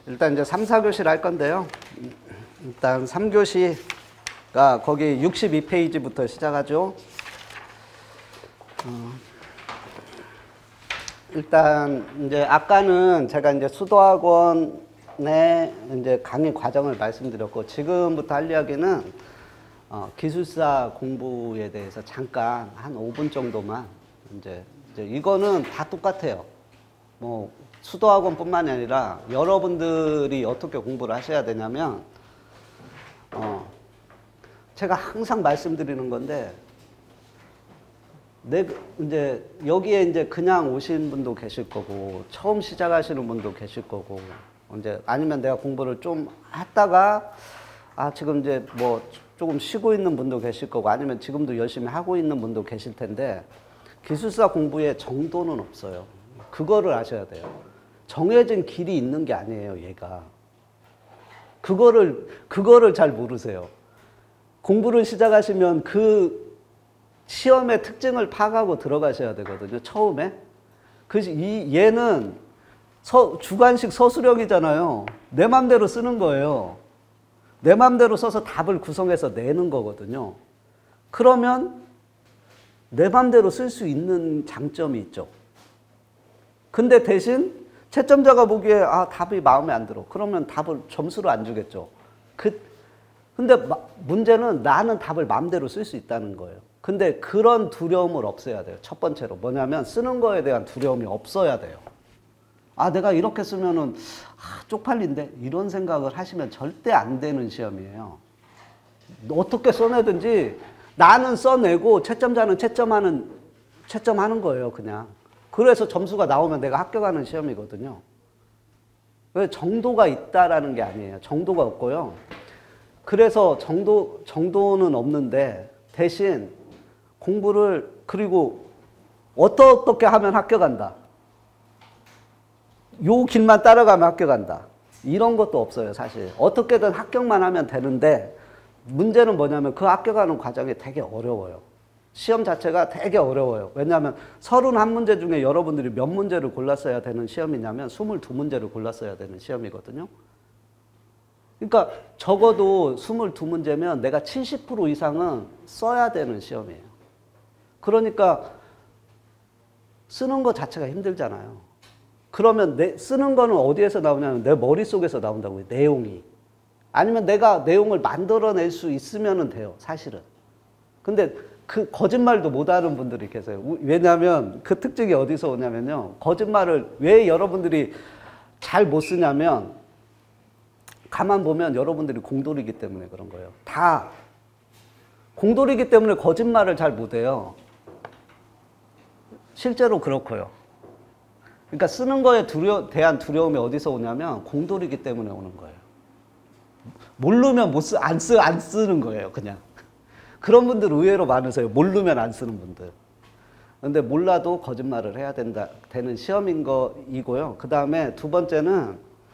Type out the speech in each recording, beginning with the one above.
일단 이제 3, 4교시를 할 건데요. 일단 3교시가 거기 62페이지부터 시작하죠. 일단 이제 아까는 제가 이제 수도학원의 이제 강의 과정을 말씀드렸고, 지금부터 할 이야기는 기술사 공부에 대해서 잠깐 한 5분 정도만 이제 이거는 다 똑같아요. 뭐 수도학원뿐만이 아니라 여러분들이 어떻게 공부를 하셔야 되냐면, 제가 항상 말씀드리는 건데, 이제 여기에 이제 그냥 오신 분도 계실 거고, 처음 시작하시는 분도 계실 거고, 이제 아니면 내가 공부를 좀 했다가 지금 이제 뭐 조금 쉬고 있는 분도 계실 거고, 아니면 지금도 열심히 하고 있는 분도 계실 텐데, 기술사 공부에 정도는 없어요. 그거를 아셔야 돼요. 정해진 길이 있는 게 아니에요, 얘가. 그거를 잘 모르세요. 공부를 시작하시면 그 시험의 특징을 파악하고 들어가셔야 되거든요, 처음에. 얘는 주관식 서술형이잖아요. 내 맘대로 쓰는 거예요. 내 맘대로 써서 답을 구성해서 내는 거거든요. 그러면 내 맘대로 쓸 수 있는 장점이 있죠. 근데 대신 채점자가 보기에 답이 마음에 안 들어. 그러면 답을 점수를 안 주겠죠. 근데 문제는 나는 답을 마음대로 쓸 수 있다는 거예요. 근데 그런 두려움을 없애야 돼요. 첫 번째로. 뭐냐면 쓰는 거에 대한 두려움이 없어야 돼요. 내가 이렇게 쓰면은 쪽팔린데? 이런 생각을 하시면 절대 안 되는 시험이에요. 어떻게 써내든지 나는 써내고 채점자는 채점하는 거예요, 그냥. 그래서 점수가 나오면 내가 합격하는 시험이거든요. 왜 정도가 있다라는 게 아니에요. 정도가 없고요. 그래서 정도는 없는데, 대신 공부를, 그리고 어떻게 하면 합격한다. 요 길만 따라가면 합격한다. 이런 것도 없어요, 사실. 어떻게든 합격만 하면 되는데, 문제는 뭐냐면 그 합격하는 과정이 되게 어려워요. 시험 자체가 되게 어려워요. 왜냐하면 31문제 중에 여러분들이 몇 문제를 골랐어야 되는 시험이냐면 22문제를 골랐어야 되는 시험이거든요. 그러니까 적어도 22문제면 내가 70% 이상은 써야 되는 시험이에요. 그러니까 쓰는 것 자체가 힘들잖아요. 그러면 쓰는 거는 어디에서 나오냐면 내 머릿속에서 나온다고요, 내용이. 아니면 내가 내용을 만들어낼 수 있으면 돼요, 사실은. 근데 그 거짓말도 못하는 분들이 계세요. 왜냐하면 그 특징이 어디서 오냐면요, 거짓말을 왜 여러분들이 잘 못 쓰냐면, 가만 보면 여러분들이 공돌이기 때문에 그런 거예요. 다 공돌이기 때문에 거짓말을 잘 못해요. 실제로 그렇고요. 그러니까 쓰는 거에 대한 두려움이 어디서 오냐면 공돌이기 때문에 오는 거예요. 모르면 안 쓰는 거예요, 그냥. 그런 분들 의외로 많으세요. 모르면 안 쓰는 분들. 근데 몰라도 거짓말을 해야 되는 시험인 거이고요. 그 다음에 두 번째는,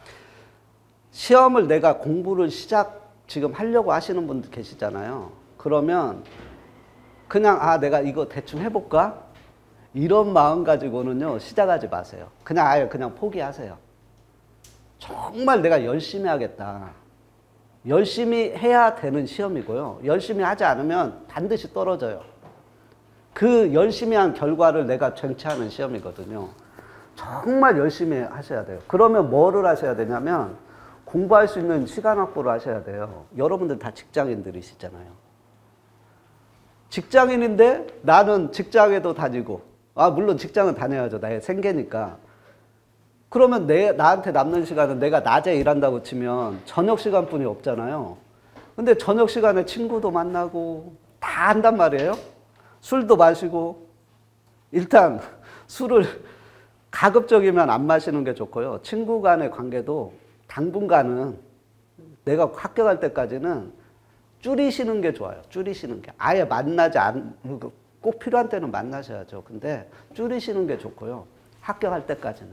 시험을 내가 공부를 지금 하려고 하시는 분들 계시잖아요. 그러면 그냥 내가 이거 대충 해볼까? 이런 마음 가지고는요, 시작하지 마세요. 그냥 포기하세요. 정말 내가 열심히 하겠다. 열심히 해야 되는 시험이고요. 열심히 하지 않으면 반드시 떨어져요. 그 열심히 한 결과를 내가 쟁취하는 시험이거든요. 정말 열심히 하셔야 돼요. 그러면 뭐를 하셔야 되냐면, 공부할 수 있는 시간 확보를 하셔야 돼요. 여러분들 다 직장인들이시잖아요. 직장인인데 나는 직장에도 다니고, 물론 직장은 다녀야죠. 나의 생계니까. 그러면 나한테 남는 시간은, 내가 낮에 일한다고 치면 저녁 시간뿐이 없잖아요. 근데 저녁 시간에 친구도 만나고 다 한단 말이에요. 술도 마시고. 일단 술을 가급적이면 안 마시는 게 좋고요. 친구 간의 관계도 당분간은, 내가 합격할 때까지는 줄이시는 게 좋아요. 줄이시는 게. 아예 꼭 필요한 때는 만나셔야죠. 근데 줄이시는 게 좋고요. 합격할 때까지는.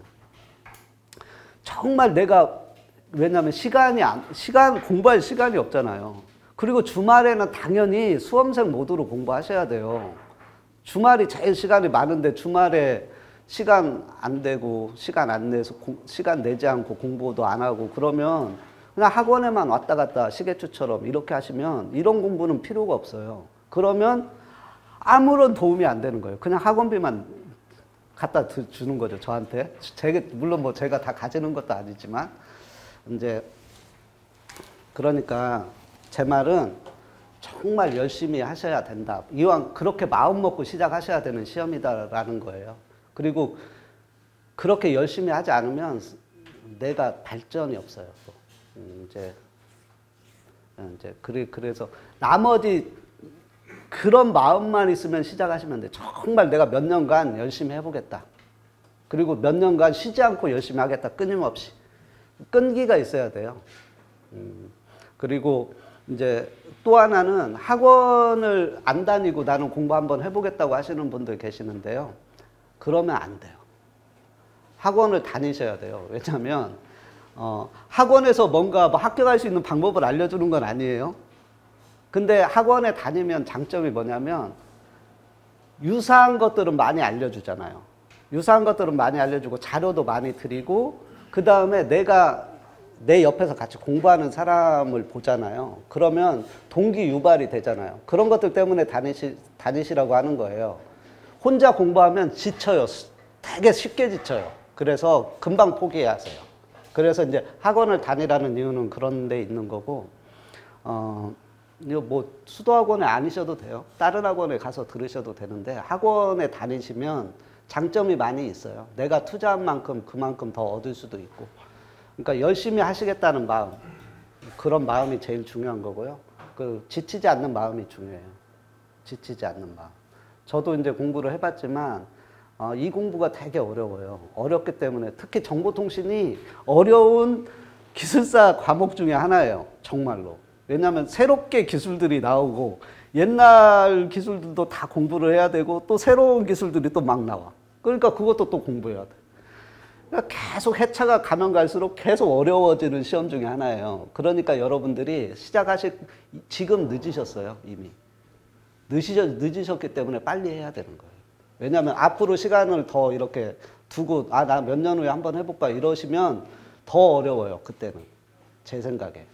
정말 왜냐면 공부할 시간이 없잖아요. 그리고 주말에는 당연히 수험생 모드로 공부하셔야 돼요. 주말이 제일 시간이 많은데 주말에 시간 안 되고 시간 안 내서 시간 내지 않고 공부도 안 하고 그러면 그냥 학원에만 왔다 갔다 시계추처럼 이렇게 하시면 이런 공부는 필요가 없어요. 그러면 아무런 도움이 안 되는 거예요. 그냥 학원비만 갖다 주는 거죠, 저한테. 물론 뭐 제가 다 가지는 것도 아니지만 이제 그러니까 제 말은 정말 열심히 하셔야 된다. 이왕 그렇게 마음 먹고 시작하셔야 되는 시험이다라는 거예요. 그리고 그렇게 열심히 하지 않으면 내가 발전이 없어요. 또. 그래서 나머지 그런 마음만 있으면 시작하시면 돼. 정말 내가 몇 년간 열심히 해보겠다. 그리고 몇 년간 쉬지 않고 열심히 하겠다. 끊임없이. 끈기가 있어야 돼요. 그리고 이제 또 하나는 학원을 안 다니고 나는 공부 한번 해보겠다고 하시는 분들 계시는데요. 그러면 안 돼요. 학원을 다니셔야 돼요. 왜냐하면 학원에서 뭔가 뭐 합격할 수 있는 방법을 알려주는 건 아니에요. 근데 학원에 다니면 장점이 뭐냐면 유사한 것들은 많이 알려주잖아요. 유사한 것들은 많이 알려주고 자료도 많이 드리고 그 다음에 내가 내 옆에서 같이 공부하는 사람을 보잖아요. 그러면 동기 유발이 되잖아요. 그런 것들 때문에 다니시라고 하는 거예요. 혼자 공부하면 지쳐요. 되게 쉽게 지쳐요. 그래서 금방 포기하세요. 그래서 이제 학원을 다니라는 이유는 그런 데 있는 거고, 이거 뭐 수도학원에 아니셔도 돼요. 다른 학원에 가서 들으셔도 되는데 학원에 다니시면 장점이 많이 있어요. 내가 투자한 만큼 그만큼 더 얻을 수도 있고. 그러니까 열심히 하시겠다는 마음, 그런 마음이 제일 중요한 거고요. 지치지 않는 마음이 중요해요. 지치지 않는 마음. 저도 이제 공부를 해봤지만 이 공부가 되게 어려워요. 어렵기 때문에 특히 정보통신이 어려운 기술사 과목 중에 하나예요. 정말로. 왜냐하면 새롭게 기술들이 나오고 옛날 기술들도 다 공부를 해야 되고 또 새로운 기술들이 또 막 나와. 그러니까 그것도 또 공부해야 돼. 그러니까 계속 해차가 가면 갈수록 계속 어려워지는 시험 중에 하나예요. 그러니까 여러분들이 지금 늦으셨어요. 이미. 늦으셨기 때문에 빨리 해야 되는 거예요. 왜냐하면 앞으로 시간을 더 이렇게 두고 나 몇 년 후에 한번 해볼까 이러시면 더 어려워요. 그때는. 제 생각에.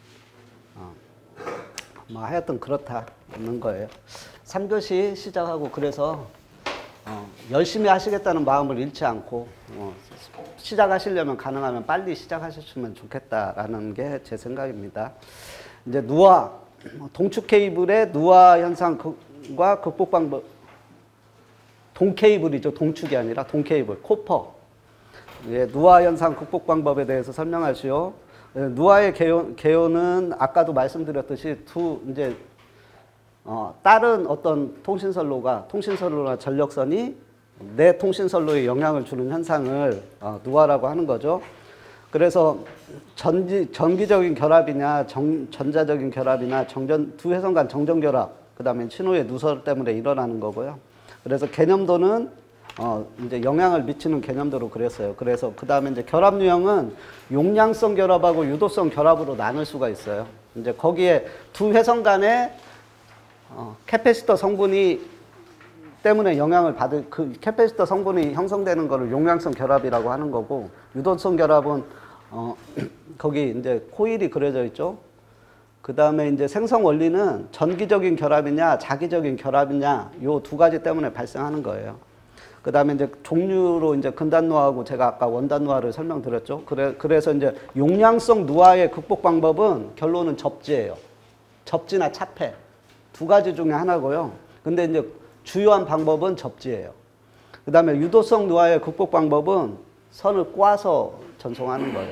뭐 하여튼 그렇다는 거예요. 3교시 시작하고 그래서 열심히 하시겠다는 마음을 잃지 않고 시작하시려면 가능하면 빨리 시작하셨으면 좋겠다라는 게 제 생각입니다. 이제 누화, 동축 케이블의 누화 현상과 극복 방법, 동케이블이죠. 동축이 아니라 동케이블, 코퍼. 예, 누화 현상 극복 방법에 대해서 설명하시오. 예, 누화의 개요는 아까도 말씀드렸듯이 이제 다른 어떤 통신선로나 전력선이 내 통신선로에 영향을 주는 현상을 누화라고 하는 거죠. 그래서 전기적인 결합이냐 전자적인 결합이나 두 회선 간 정전 결합, 그 다음에 신호의 누설 때문에 일어나는 거고요. 그래서 개념도는 이제 영향을 미치는 개념도로 그랬어요. 그래서 그 다음에 이제 결합 유형은 용량성 결합하고 유도성 결합으로 나눌 수가 있어요. 이제 거기에 두 회선 간의 캐패시터 성분이 때문에 영향을 받을 그 캐패시터 성분이 형성되는 거를 용량성 결합이라고 하는 거고, 유도성 결합은 거기 이제 코일이 그려져 있죠. 그 다음에 이제 생성 원리는 전기적인 결합이냐 자기적인 결합이냐 요 두 가지 때문에 발생하는 거예요. 그 다음에 이제 종류로 이제 근단 누화하고 제가 아까 원단 누화를 설명드렸죠. 그래서 이제 용량성 누화의 극복 방법은 결론은 접지예요. 접지나 차폐 두 가지 중에 하나고요. 근데 이제 주요한 방법은 접지예요. 그 다음에 유도성 누화의 극복 방법은 선을 꽈서 전송하는 거예요.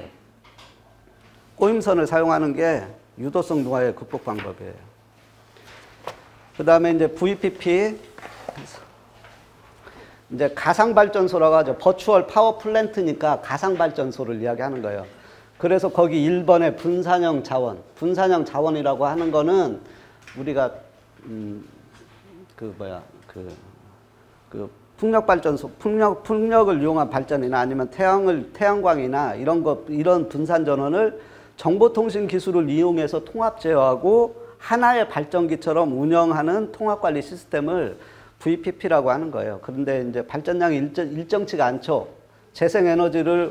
꼬임선을 사용하는 게 유도성 누화의 극복 방법이에요. 그 다음에 이제 VPP, 이제 가상발전소라고 하죠. 버추얼 파워 플랜트니까 가상발전소를 이야기하는 거예요. 그래서 거기 1번의 분산형 자원, 분산형 자원이라고 하는 거는 우리가 풍력발전소, 풍력을 이용한 발전이나 아니면 태양광이나 이런 분산 전원을 정보통신 기술을 이용해서 통합 제어하고 하나의 발전기처럼 운영하는 통합관리 시스템을 VPP라고 하는 거예요. 그런데 이제 발전량이 일정치가 않죠. 재생에너지를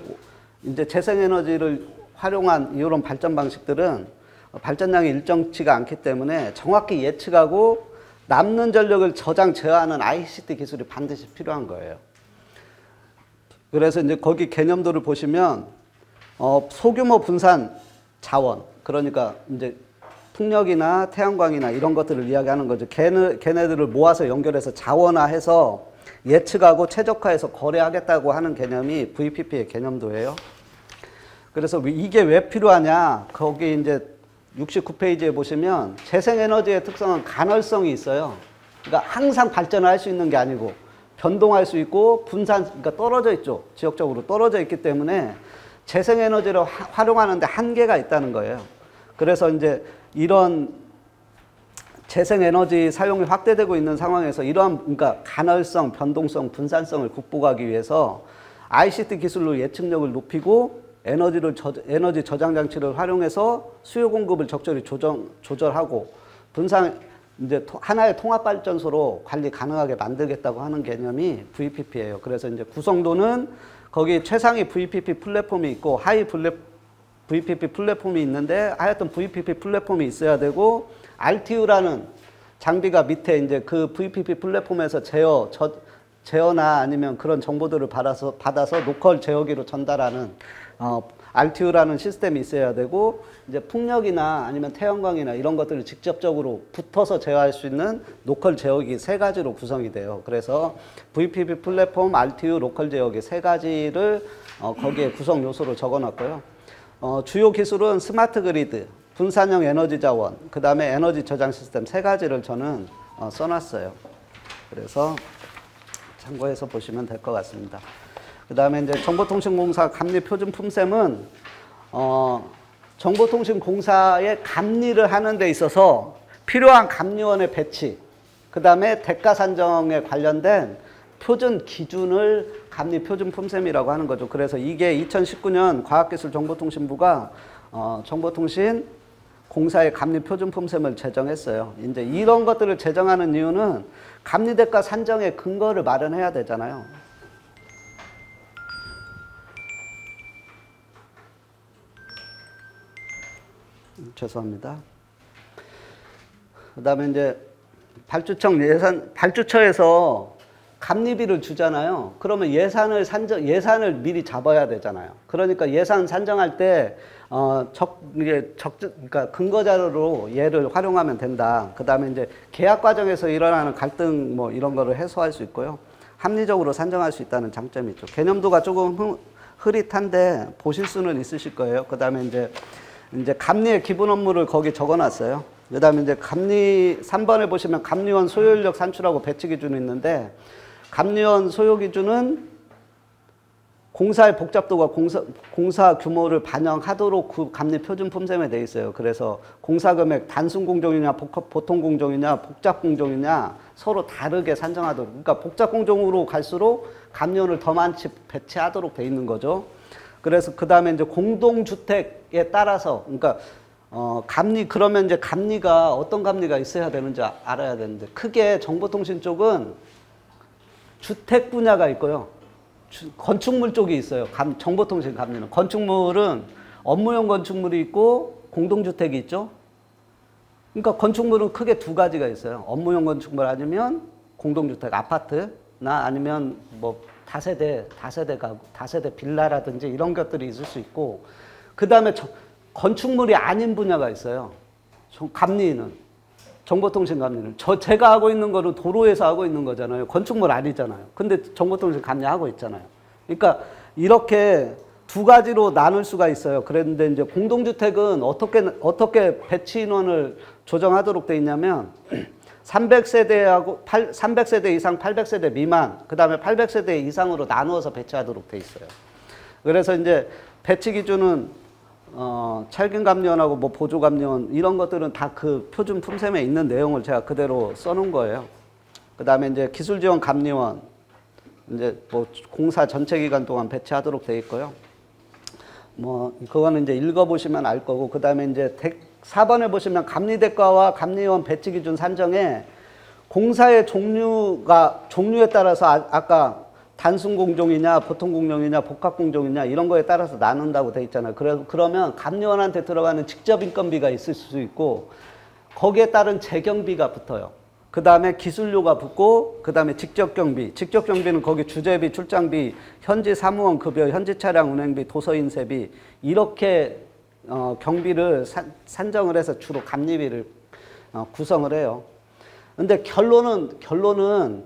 활용한 이런 발전 방식들은 발전량이 일정치가 않기 때문에 정확히 예측하고 남는 전력을 저장 제어하는 ICT 기술이 반드시 필요한 거예요. 그래서 이제 거기 개념도를 보시면 소규모 분산 자원, 그러니까 이제 풍력이나 태양광이나 이런 것들을 이야기하는 거죠. 걔네들을 모아서 연결해서 자원화해서 예측하고 최적화해서 거래하겠다고 하는 개념이 VPP의 개념도예요. 그래서 이게 왜 필요하냐? 거기 이제 69페이지에 보시면 재생에너지의 특성은 간헐성이 있어요. 그러니까 항상 발전을 할 수 있는 게 아니고 변동할 수 있고 그러니까 떨어져 있죠. 지역적으로 떨어져 있기 때문에 재생에너지를 활용하는데 한계가 있다는 거예요. 그래서 이제 이런 재생에너지 사용이 확대되고 있는 상황에서 이러한 그러니까 간헐성, 변동성, 분산성을 극복하기 위해서 ICT 기술로 예측력을 높이고 에너지 저장 장치를 활용해서 수요 공급을 적절히 조절하고 이제 하나의 통합 발전소로 관리 가능하게 만들겠다고 하는 개념이 VPP예요. 그래서 이제 구성도는 거기 최상위 VPP 플랫폼이 있고 하위 VPP 플랫폼이 있는데 하여튼 VPP 플랫폼이 있어야 되고 RTU라는 장비가 밑에 이제 그 VPP 플랫폼에서 제어나 아니면 그런 정보들을 받아서 로컬 제어기로 전달하는 RTU라는 시스템이 있어야 되고 이제 풍력이나 아니면 태양광이나 이런 것들을 직접적으로 붙어서 제어할 수 있는 로컬 제어기 세 가지로 구성이 돼요. 그래서 VPP 플랫폼, RTU, 로컬 제어기 세 가지를 거기에 구성 요소로 적어놨고요. 주요 기술은 스마트 그리드, 분산형 에너지 자원, 그 다음에 에너지 저장 시스템 세 가지를 저는 써놨어요. 그래서 참고해서 보시면 될 것 같습니다. 그 다음에 이제 정보통신공사 감리 표준 품셈은 정보통신공사의 감리를 하는 데 있어서 필요한 감리원의 배치, 그 다음에 대가 산정에 관련된 표준 기준을 감리 표준 품셈이라고 하는 거죠. 그래서 이게 2019년 과학기술정보통신부가 정보통신 공사의 감리 표준 품셈을 제정했어요. 이제 이런 것들을 제정하는 이유는 감리 대가 산정의 근거를 마련해야 되잖아요. 죄송합니다. 그 다음에 이제 발주처에서 감리비를 주잖아요. 그러면 예산을 미리 잡아야 되잖아요. 그러니까 예산 산정할 때, 그러니까 근거 자료로 얘를 활용하면 된다. 그 다음에 이제 계약 과정에서 일어나는 갈등 뭐 이런 거를 해소할 수 있고요. 합리적으로 산정할 수 있다는 장점이 있죠. 개념도가 조금 흐릿한데 보실 수는 있으실 거예요. 그 다음에 이제 감리의 기본 업무를 거기 적어놨어요. 그 다음에 이제 3번에 보시면 감리원 소요 인력 산출하고 배치 기준이 있는데, 감리원 소요 기준은 공사의 복잡도가 공사 규모를 반영하도록 그 감리 표준 품셈에 돼 있어요. 그래서 공사 금액 단순 공정이냐, 보통 공정이냐, 복잡 공정이냐 서로 다르게 산정하도록. 그러니까 복잡 공정으로 갈수록 감리원을 더 많이 배치하도록 돼 있는 거죠. 그래서 그 다음에 이제 공동주택에 따라서, 그러니까 그러면 이제 감리가 어떤 감리가 있어야 되는지 알아야 되는데, 크게 정보통신 쪽은 주택 분야가 있고요. 건축물 쪽이 있어요. 정보통신 감리는. 건축물은 업무용 건축물이 있고 공동주택이 있죠. 그러니까 건축물은 크게 두 가지가 있어요. 업무용 건축물 아니면 공동주택, 아파트나 아니면 뭐 다세대 가구, 다세대 빌라라든지 이런 것들이 있을 수 있고, 그 다음에 건축물이 아닌 분야가 있어요. 감리는. 정보통신 감리는. 제가 하고 있는 거는 도로에서 하고 있는 거잖아요. 건축물 아니잖아요. 근데 정보통신 감리하고 있잖아요. 그러니까 이렇게 두 가지로 나눌 수가 있어요. 그런데 이제 공동주택은 어떻게 배치 인원을 조정하도록 돼 있냐면, 300세대 이상 800세대 미만, 그 다음에 800세대 이상으로 나누어서 배치하도록 돼 있어요. 그래서 이제 배치 기준은 찰긴 감리원하고 뭐 보조 감리원 이런 것들은 다 그 표준 품셈에 있는 내용을 제가 그대로 써놓은 거예요. 그 다음에 이제 기술 지원 감리원, 이제 뭐 공사 전체 기간 동안 배치하도록 돼 있고요. 뭐 그거는 이제 읽어보시면 알 거고, 그 다음에 이제 4번에 보시면 감리 대가와 감리원 배치 기준 산정에 공사의 종류에 따라서 아까 단순 공정이냐, 보통 공정이냐, 복합 공정이냐 이런 거에 따라서 나눈다고 돼 있잖아요. 그러면 감리원한테 들어가는 직접 인건비가 있을 수 있고 거기에 따른 재경비가 붙어요. 그 다음에 기술료가 붙고 그 다음에 직접 경비. 직접 경비는 거기 주재비, 출장비, 현지 사무원 급여, 현지 차량 운행비, 도서 인쇄비 이렇게 경비를 산정을 해서 주로 감리비를 구성을 해요. 근데 결론은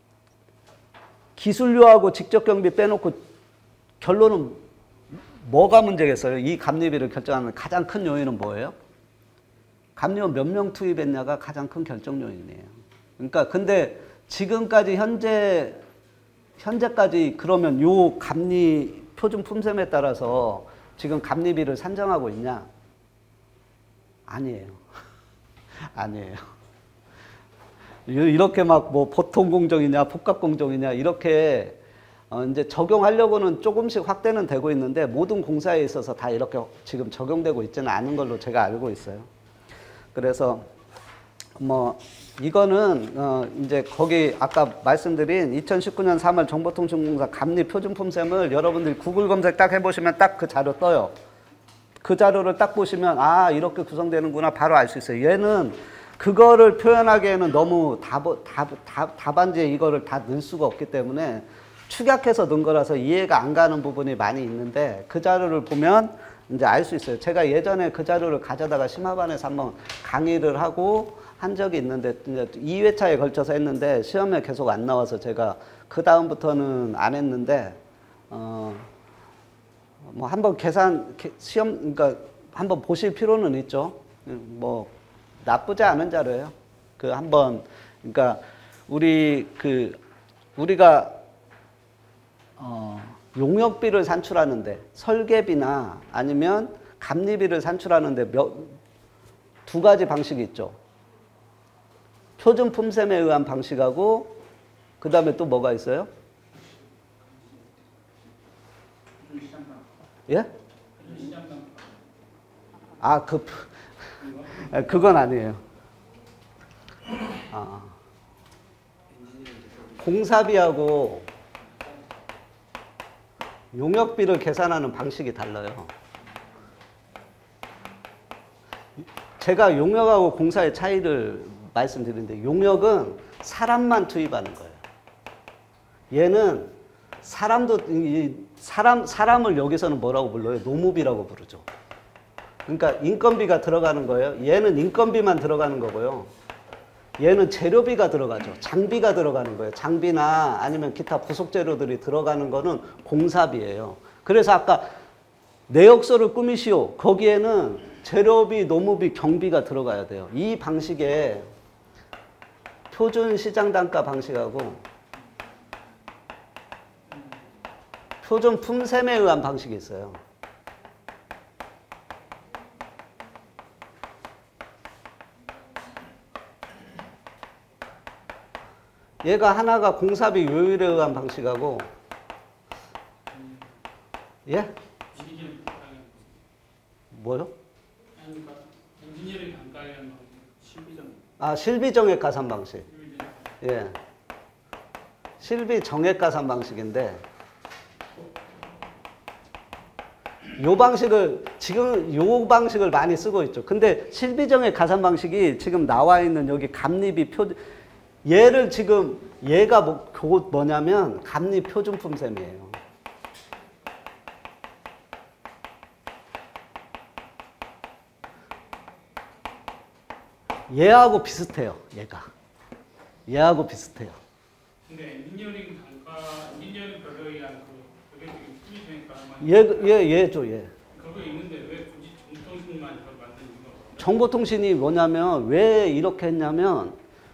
기술료하고 직접 경비 빼놓고 결론은 뭐가 문제겠어요? 이 감리비를 결정하는 가장 큰 요인은 뭐예요? 감리원 몇 명 투입했냐가 가장 큰 결정 요인이에요. 그러니까 근데 지금까지 현재까지 그러면 요 감리 표준 품셈에 따라서 지금 감리비를 산정하고 있냐? 아니에요. 아니에요. 이렇게 막 뭐 보통 공정이냐, 복합 공정이냐 이렇게 이제 적용하려고는 조금씩 확대는 되고 있는데 모든 공사에 있어서 다 이렇게 지금 적용되고 있지는 않은 걸로 제가 알고 있어요. 그래서 뭐 이거는 이제 거기 아까 말씀드린 2019년 3월 정보통신공사 감리 표준 품셈을 여러분들이 구글 검색 딱 해보시면 딱 그 자료 떠요. 그 자료를 딱 보시면 아 이렇게 구성되는구나 바로 알 수 있어요. 얘는 그거를 표현하기에는 너무 답안지에 이거를 다 넣을 수가 없기 때문에 축약해서 넣은 거라서 이해가 안 가는 부분이 많이 있는데 그 자료를 보면 이제 알 수 있어요. 제가 예전에 그 자료를 가져다가 심화반에서 한번 강의를 하고 한 적이 있는데 2회차에 걸쳐서 했는데 시험에 계속 안 나와서 제가 그 다음부터는 안 했는데 뭐 한번 그러니까 한번 보실 필요는 있죠. 뭐 나쁘지 않은 자료예요. 그러니까 우리가 용역비를 산출하는데 설계비나 아니면 감리비를 산출하는데 두 가지 방식이 있죠. 표준 품셈에 의한 방식하고 그 다음에 또 뭐가 있어요? 예? 그건 아니에요. 공사비하고 용역비를 계산하는 방식이 달라요. 제가 용역하고 공사의 차이를 말씀드리는데 용역은 사람만 투입하는 거예요. 얘는 사람을 여기서는 뭐라고 불러요? 노무비라고 부르죠. 그러니까 인건비가 들어가는 거예요. 얘는 인건비만 들어가는 거고요. 얘는 재료비가 들어가죠. 장비가 들어가는 거예요. 장비나 아니면 기타 부속 재료들이 들어가는 거는 공사비예요. 그래서 아까 내역서를 꾸미시오. 거기에는 재료비, 노무비, 경비가 들어가야 돼요. 이 방식에 표준 시장 단가 방식하고 표준 품셈에 의한 방식이 있어요. 얘가 하나가 공사비 요율에 의한 방식하고 예? 뭐요? 실비정액 가산 방식. 예. 실비정액 가산 방식인데 요 방식을 많이 쓰고 있죠. 근데 실비정액 가산 방식이 지금 나와 있는 여기 감리비 얘가 뭐냐면 감리 표준 품셈이에요. 얘하고 비슷해요. 얘하고 비슷해요. 근데 엔지니어링 별로에 의한 그게 얘죠, 얘. 그거 있는데 왜 굳이 정보통신만 이걸 만든 이유가 없어요? 정보통신이 뭐냐면 왜 이렇게 했냐면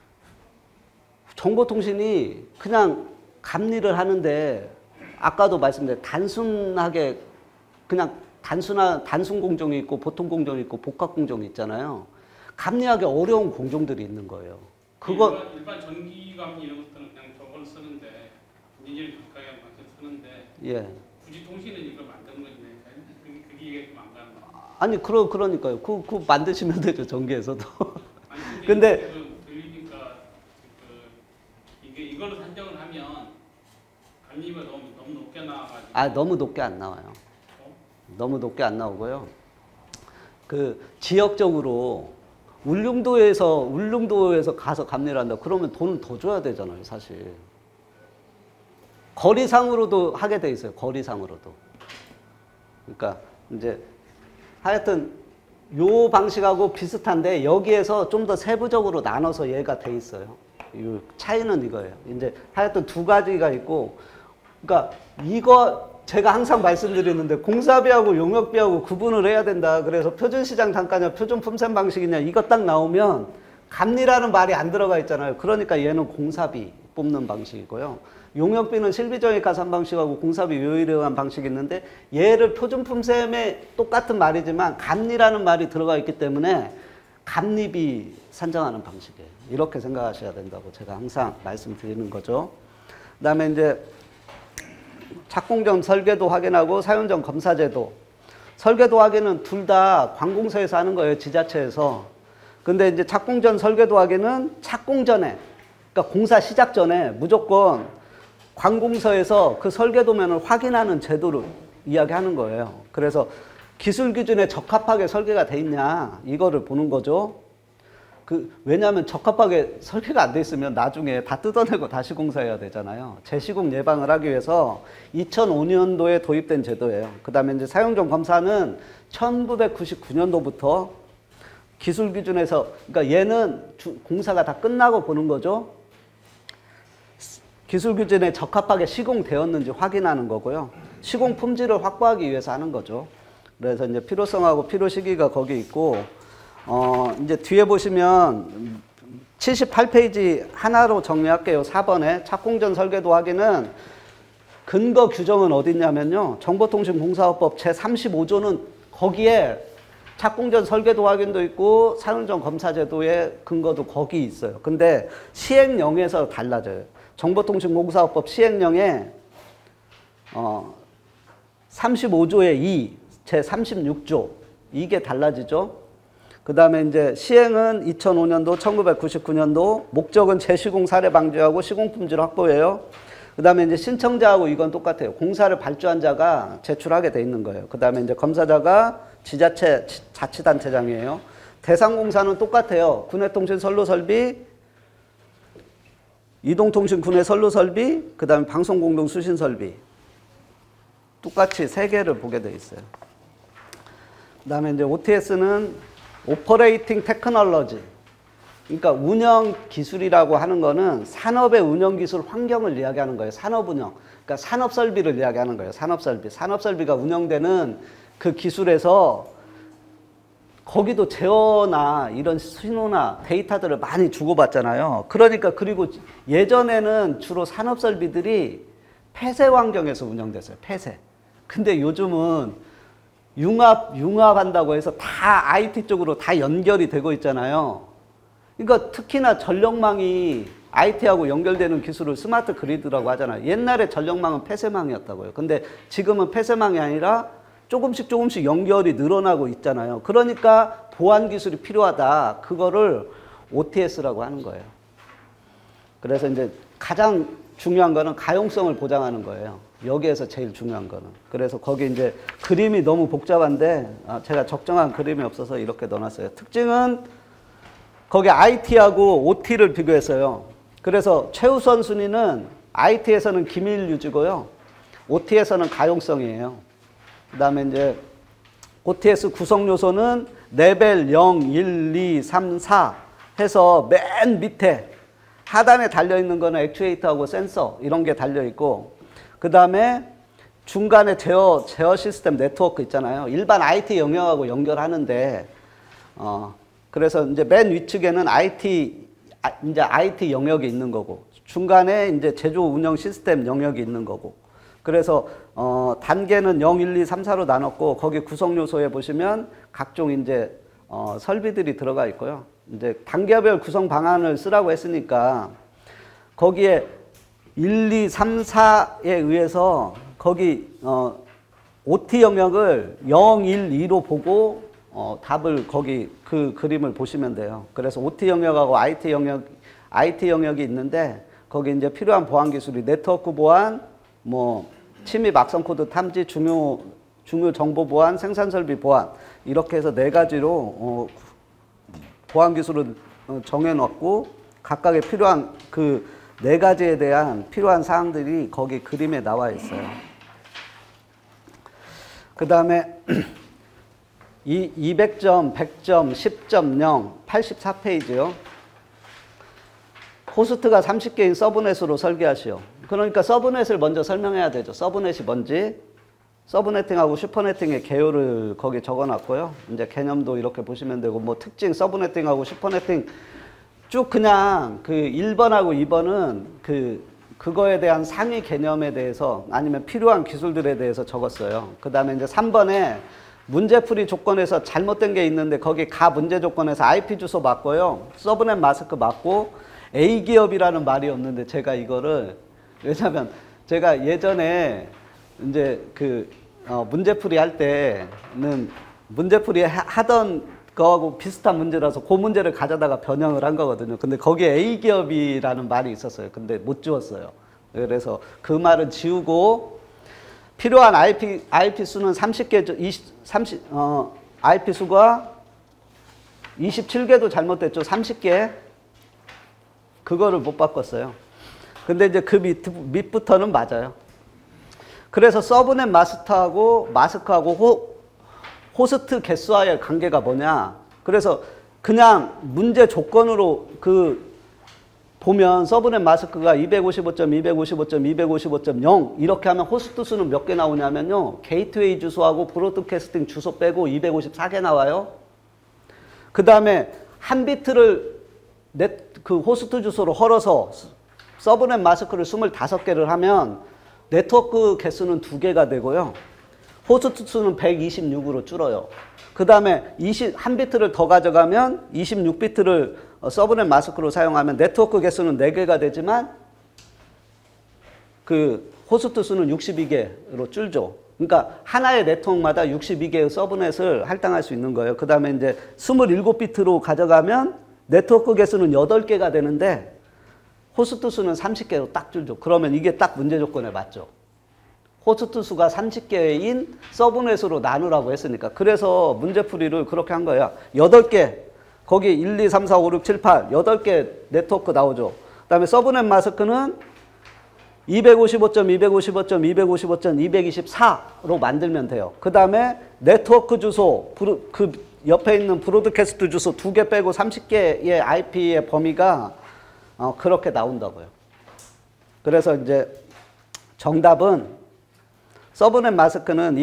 정보통신이 그냥 감리를 하는데 아까도 말씀드린 단순하게 그냥 단순 공정이 있고 보통 공정이 있고 복합 공정이 있잖아요. 감리하기 어려운 공정들이 있는 거예요. 일반 전기감 이런 것들은 그냥 저걸 쓰는데 인지를 가까이 방식 쓰는데 예. 굳이 통신은 이걸 만든 거지. 그게 이게 좀 안 가는 거예요. 아니 그러니까요. 그 만드시면 되죠 전기에서도. 아니 근데 들리니까 너무 높게 안 나와요. 너무 높게 안 나오고요. 그 지역적으로 울릉도에서 가서 감리를 한다. 그러면 돈을 더 줘야 되잖아요, 사실. 거리상으로도 하게 돼 있어요. 거리상으로도. 그러니까 이제 하여튼 요 방식하고 비슷한데 여기에서 좀 더 세부적으로 나눠서 얘가 돼 있어요. 이 차이는 이거예요. 이제 하여튼 두 가지가 있고, 그러니까 이거 제가 항상 말씀드리는데 공사비하고 용역비하고 구분을 해야 된다. 그래서 표준시장 단가냐 표준품셈 방식이냐 이거 딱 나오면 감리라는 말이 안 들어가 있잖아요. 그러니까 얘는 공사비 뽑는 방식이고요. 용역비는 실비정액 가산 방식하고 공사비 요율에 의한 방식이 있는데 얘를 표준품셈에 똑같은 말이지만 감리라는 말이 들어가 있기 때문에 감리비 산정하는 방식이에요. 이렇게 생각하셔야 된다고 제가 항상 말씀드리는 거죠. 그 다음에 이제 착공 전 설계도 확인하고 사용 전 검사제도. 설계도 확인은 둘 다 관공서에서 하는 거예요. 지자체에서. 근데 이제 착공 전 설계도 확인은 착공 전에, 그러니까 공사 시작 전에 무조건 관공서에서 그 설계도면을 확인하는 제도를 이야기하는 거예요. 그래서 기술 기준에 적합하게 설계가 돼 있냐 이거를 보는 거죠. 왜냐하면 적합하게 설계가 안 돼 있으면 나중에 다 뜯어내고 다시 공사해야 되잖아요. 재시공 예방을 하기 위해서 2005년도에 도입된 제도예요. 그 다음에 이제 사용 전 검사는 1999년도부터 기술 기준에서, 그러니까 얘는 공사가 다 끝나고 보는 거죠. 기술 기준에 적합하게 시공되었는지 확인하는 거고요. 시공 품질을 확보하기 위해서 하는 거죠. 그래서 이제 필요성하고 필요 시기가 거기 있고, 이제 뒤에 보시면 78페이지 하나로 정리할게요. 4번에 착공 전 설계도 확인은 근거 규정은 어디 있냐면요. 정보통신공사법 제35조는 거기에 착공 전 설계도 확인도 있고 사용 전 검사제도의 근거도 거기 있어요. 근데 시행령에서 달라져요. 정보통신공사법 시행령에 35조의 2, 제36조 이게 달라지죠. 그 다음에 이제 시행은 2005년도, 1999년도, 목적은 재시공 사례 방지하고 시공 품질 확보예요. 그 다음에 이제 신청자하고 이건 똑같아요. 공사를 발주한 자가 제출하게 돼 있는 거예요. 그 다음에 이제 검사자가 지자체, 자치단체장이에요. 대상공사는 똑같아요. 군해통신 선로 설비, 이동통신 군해 선로 설비, 그 다음에 방송공동 수신 설비. 똑같이 세 개를 보게 돼 있어요. 그 다음에 이제 OTS는 오퍼레이팅 테크놀로지. 그러니까 운영 기술이라고 하는 거는 산업의 운영 기술 환경을 이야기하는 거예요. 산업 운영. 그러니까 산업 설비를 이야기하는 거예요. 산업 설비. 산업 설비가 운영되는 그 기술에서 거기도 제어나 이런 신호나 데이터들을 많이 주고받잖아요. 그러니까 그리고 예전에는 주로 산업 설비들이 폐쇄 환경에서 운영됐어요. 폐쇄. 근데 요즘은 융합한다고 해서 다 IT 쪽으로 다 연결이 되고 있잖아요. 그러니까 특히나 전력망이 IT하고 연결되는 기술을 스마트 그리드라고 하잖아요. 옛날에 전력망은 폐쇄망이었다고요. 근데 지금은 폐쇄망이 아니라 조금씩 연결이 늘어나고 있잖아요. 그러니까 보안 기술이 필요하다. 그거를 OTS라고 하는 거예요. 그래서 이제 가장 중요한 거는 가용성을 보장하는 거예요. 여기에서 제일 중요한 거는. 그래서 거기 이제 그림이 너무 복잡한데 제가 적정한 그림이 없어서 이렇게 넣어놨어요. 특징은 거기 IT하고 OT를 비교했어요. 그래서 최우선 순위는 IT에서는 기밀 유지고요. OT에서는 가용성이에요. 그 다음에 이제 OTS 구성 요소는 레벨 0, 1, 2, 3, 4 해서 맨 밑에 하단에 달려있는 거는 액추에이터하고 센서 이런 게 달려있고, 그 다음에 중간에 제어 시스템 네트워크 있잖아요. 일반 IT 영역하고 연결하는데, 그래서 이제 맨 위측에는 IT 영역이 있는 거고, 중간에 이제 제조 운영 시스템 영역이 있는 거고, 그래서 단계는 0, 1, 2, 3, 4로 나눴고, 거기 구성 요소에 보시면 각종 이제 설비들이 들어가 있고요. 이제 단계별 구성 방안을 쓰라고 했으니까 거기에 1, 2, 3, 4에 의해서 거기 OT 영역을 0, 1, 2로 보고 답을 거기 그 그림을 보시면 돼요. 그래서 OT 영역하고 IT 영역이 있는데 거기 이제 필요한 보안 기술이 네트워크 보안, 뭐 침입 악성 코드 탐지, 중요 정보 보안, 생산 설비 보안 이렇게 해서 네 가지로 보안 기술을 정해놓고 각각의 필요한 그 네 가지에 대한 필요한 사항들이 거기 그림에 나와 있어요. 그 다음에 200점, 100점, 10.0, 84페이지요. 호스트가 30개인 서브넷으로 설계하시오. 그러니까 서브넷을 먼저 설명해야 되죠. 서브넷이 뭔지. 서브네팅하고 슈퍼네팅의 개요를 거기 적어놨고요. 이제 개념도 이렇게 보시면 되고, 뭐 특징, 서브네팅하고 슈퍼네팅 쭉 그냥 그 1번하고 2번은 그거에 대한 상위 개념에 대해서 아니면 필요한 기술들에 대해서 적었어요. 그 다음에 이제 3번에 문제풀이 조건에서 잘못된 게 있는데 거기 가 문제 조건에서 IP 주소 맞고요. 서브넷 마스크 맞고 A기업이라는 말이 없는데 제가 이거를 왜냐면 제가 예전에 이제 문제풀이 할 때는 문제풀이 하던 거하고 비슷한 문제라서 그 문제를 가져다가 변형을 한 거거든요. 근데 거기에 A기업이라는 말이 있었어요. 근데 못 지웠어요. 그래서 그 말은 지우고 필요한 IP 수는 30개, IP 수가 27개도 잘못됐죠. 30개. 그거를 못 바꿨어요. 근데 이제 그 밑부터는 맞아요. 그래서 서브넷 마스크하고 호스트 개수와의 관계가 뭐냐. 그래서 그냥 문제 조건으로 보면 서브넷 마스크가 255.255.255.0 이렇게 하면 호스트 수는 몇 개 나오냐면요. 게이트웨이 주소하고 브로드캐스팅 주소 빼고 254개 나와요. 그 다음에 한 비트를 호스트 주소로 헐어서 서브넷 마스크를 25개를 하면 네트워크 개수는 2개가 되고요. 호스트 수는 126으로 줄어요. 그 다음에 한 비트를 더 가져가면 26비트를 서브넷 마스크로 사용하면 네트워크 개수는 4개가 되지만 호스트 수는 62개로 줄죠. 그러니까 하나의 네트워크마다 62개의 서브넷을 할당할 수 있는 거예요. 그 다음에 이제 27비트로 가져가면 네트워크 개수는 8개가 되는데 호스트 수는 30개로 딱 줄죠. 그러면 이게 딱 문제 조건에 맞죠. 호스트 수가 30개인 서브넷으로 나누라고 했으니까. 그래서 문제풀이를 그렇게 한 거예요. 8개. 거기 1, 2, 3, 4, 5, 6, 7, 8. 8개 네트워크 나오죠. 그 다음에 서브넷 마스크는 255.255.255.224로 만들면 돼요. 그 다음에 네트워크 주소, 그 옆에 있는 브로드캐스트 주소 2개 빼고 30개의 IP의 범위가 그렇게 나온다고요. 그래서 이제 정답은 서브넷 마스크는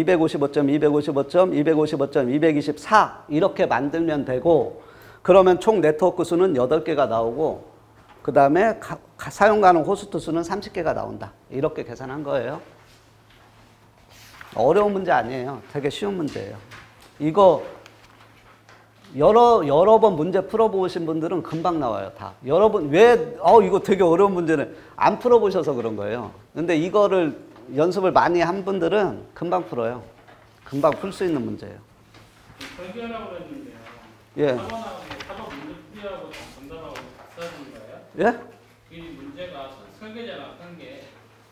255.255.255.224 이렇게 만들면 되고, 그러면 총 네트워크 수는 8개가 나오고, 그 다음에 사용 가능 호스트 수는 30개가 나온다. 이렇게 계산한 거예요. 어려운 문제 아니에요. 되게 쉬운 문제예요. 이거 여러 번 문제 풀어보신 분들은 금방 나와요. 다. 여러분 이거 되게 어려운 문제네. 안 풀어보셔서 그런 거예요. 근데 이거를 연습을 많이 한 분들은 금방 풀어요. 금방 풀 수 있는 문제예요. 설계하라고 했는데요. 예. 사법 문제풀이하고 정답하고 다 써야 되는 거예요? 예? 이 문제가 설계자랑 설계.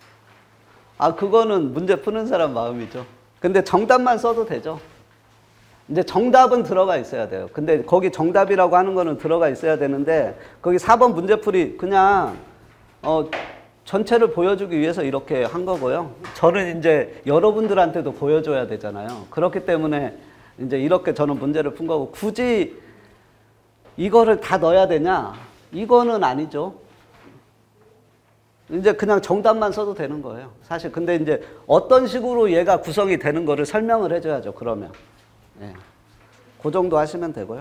그거는 문제 푸는 사람 마음이죠. 근데 정답만 써도 되죠. 이제 정답은 들어가 있어야 돼요. 근데 거기 정답이라고 하는 거는 들어가 있어야 되는데, 거기 4번 문제풀이 그냥 전체를 보여주기 위해서 이렇게 한 거고요. 저는 이제 여러분들한테도 보여줘야 되잖아요. 그렇기 때문에 이제 이렇게 저는 문제를 푼 거고, 굳이 이거를 다 넣어야 되냐? 이거는 아니죠. 이제 그냥 정답만 써도 되는 거예요. 사실. 근데 이제 어떤 식으로 얘가 구성이 되는 거를 설명을 해줘야죠. 그러면. 예. 그 정도 하시면 되고요.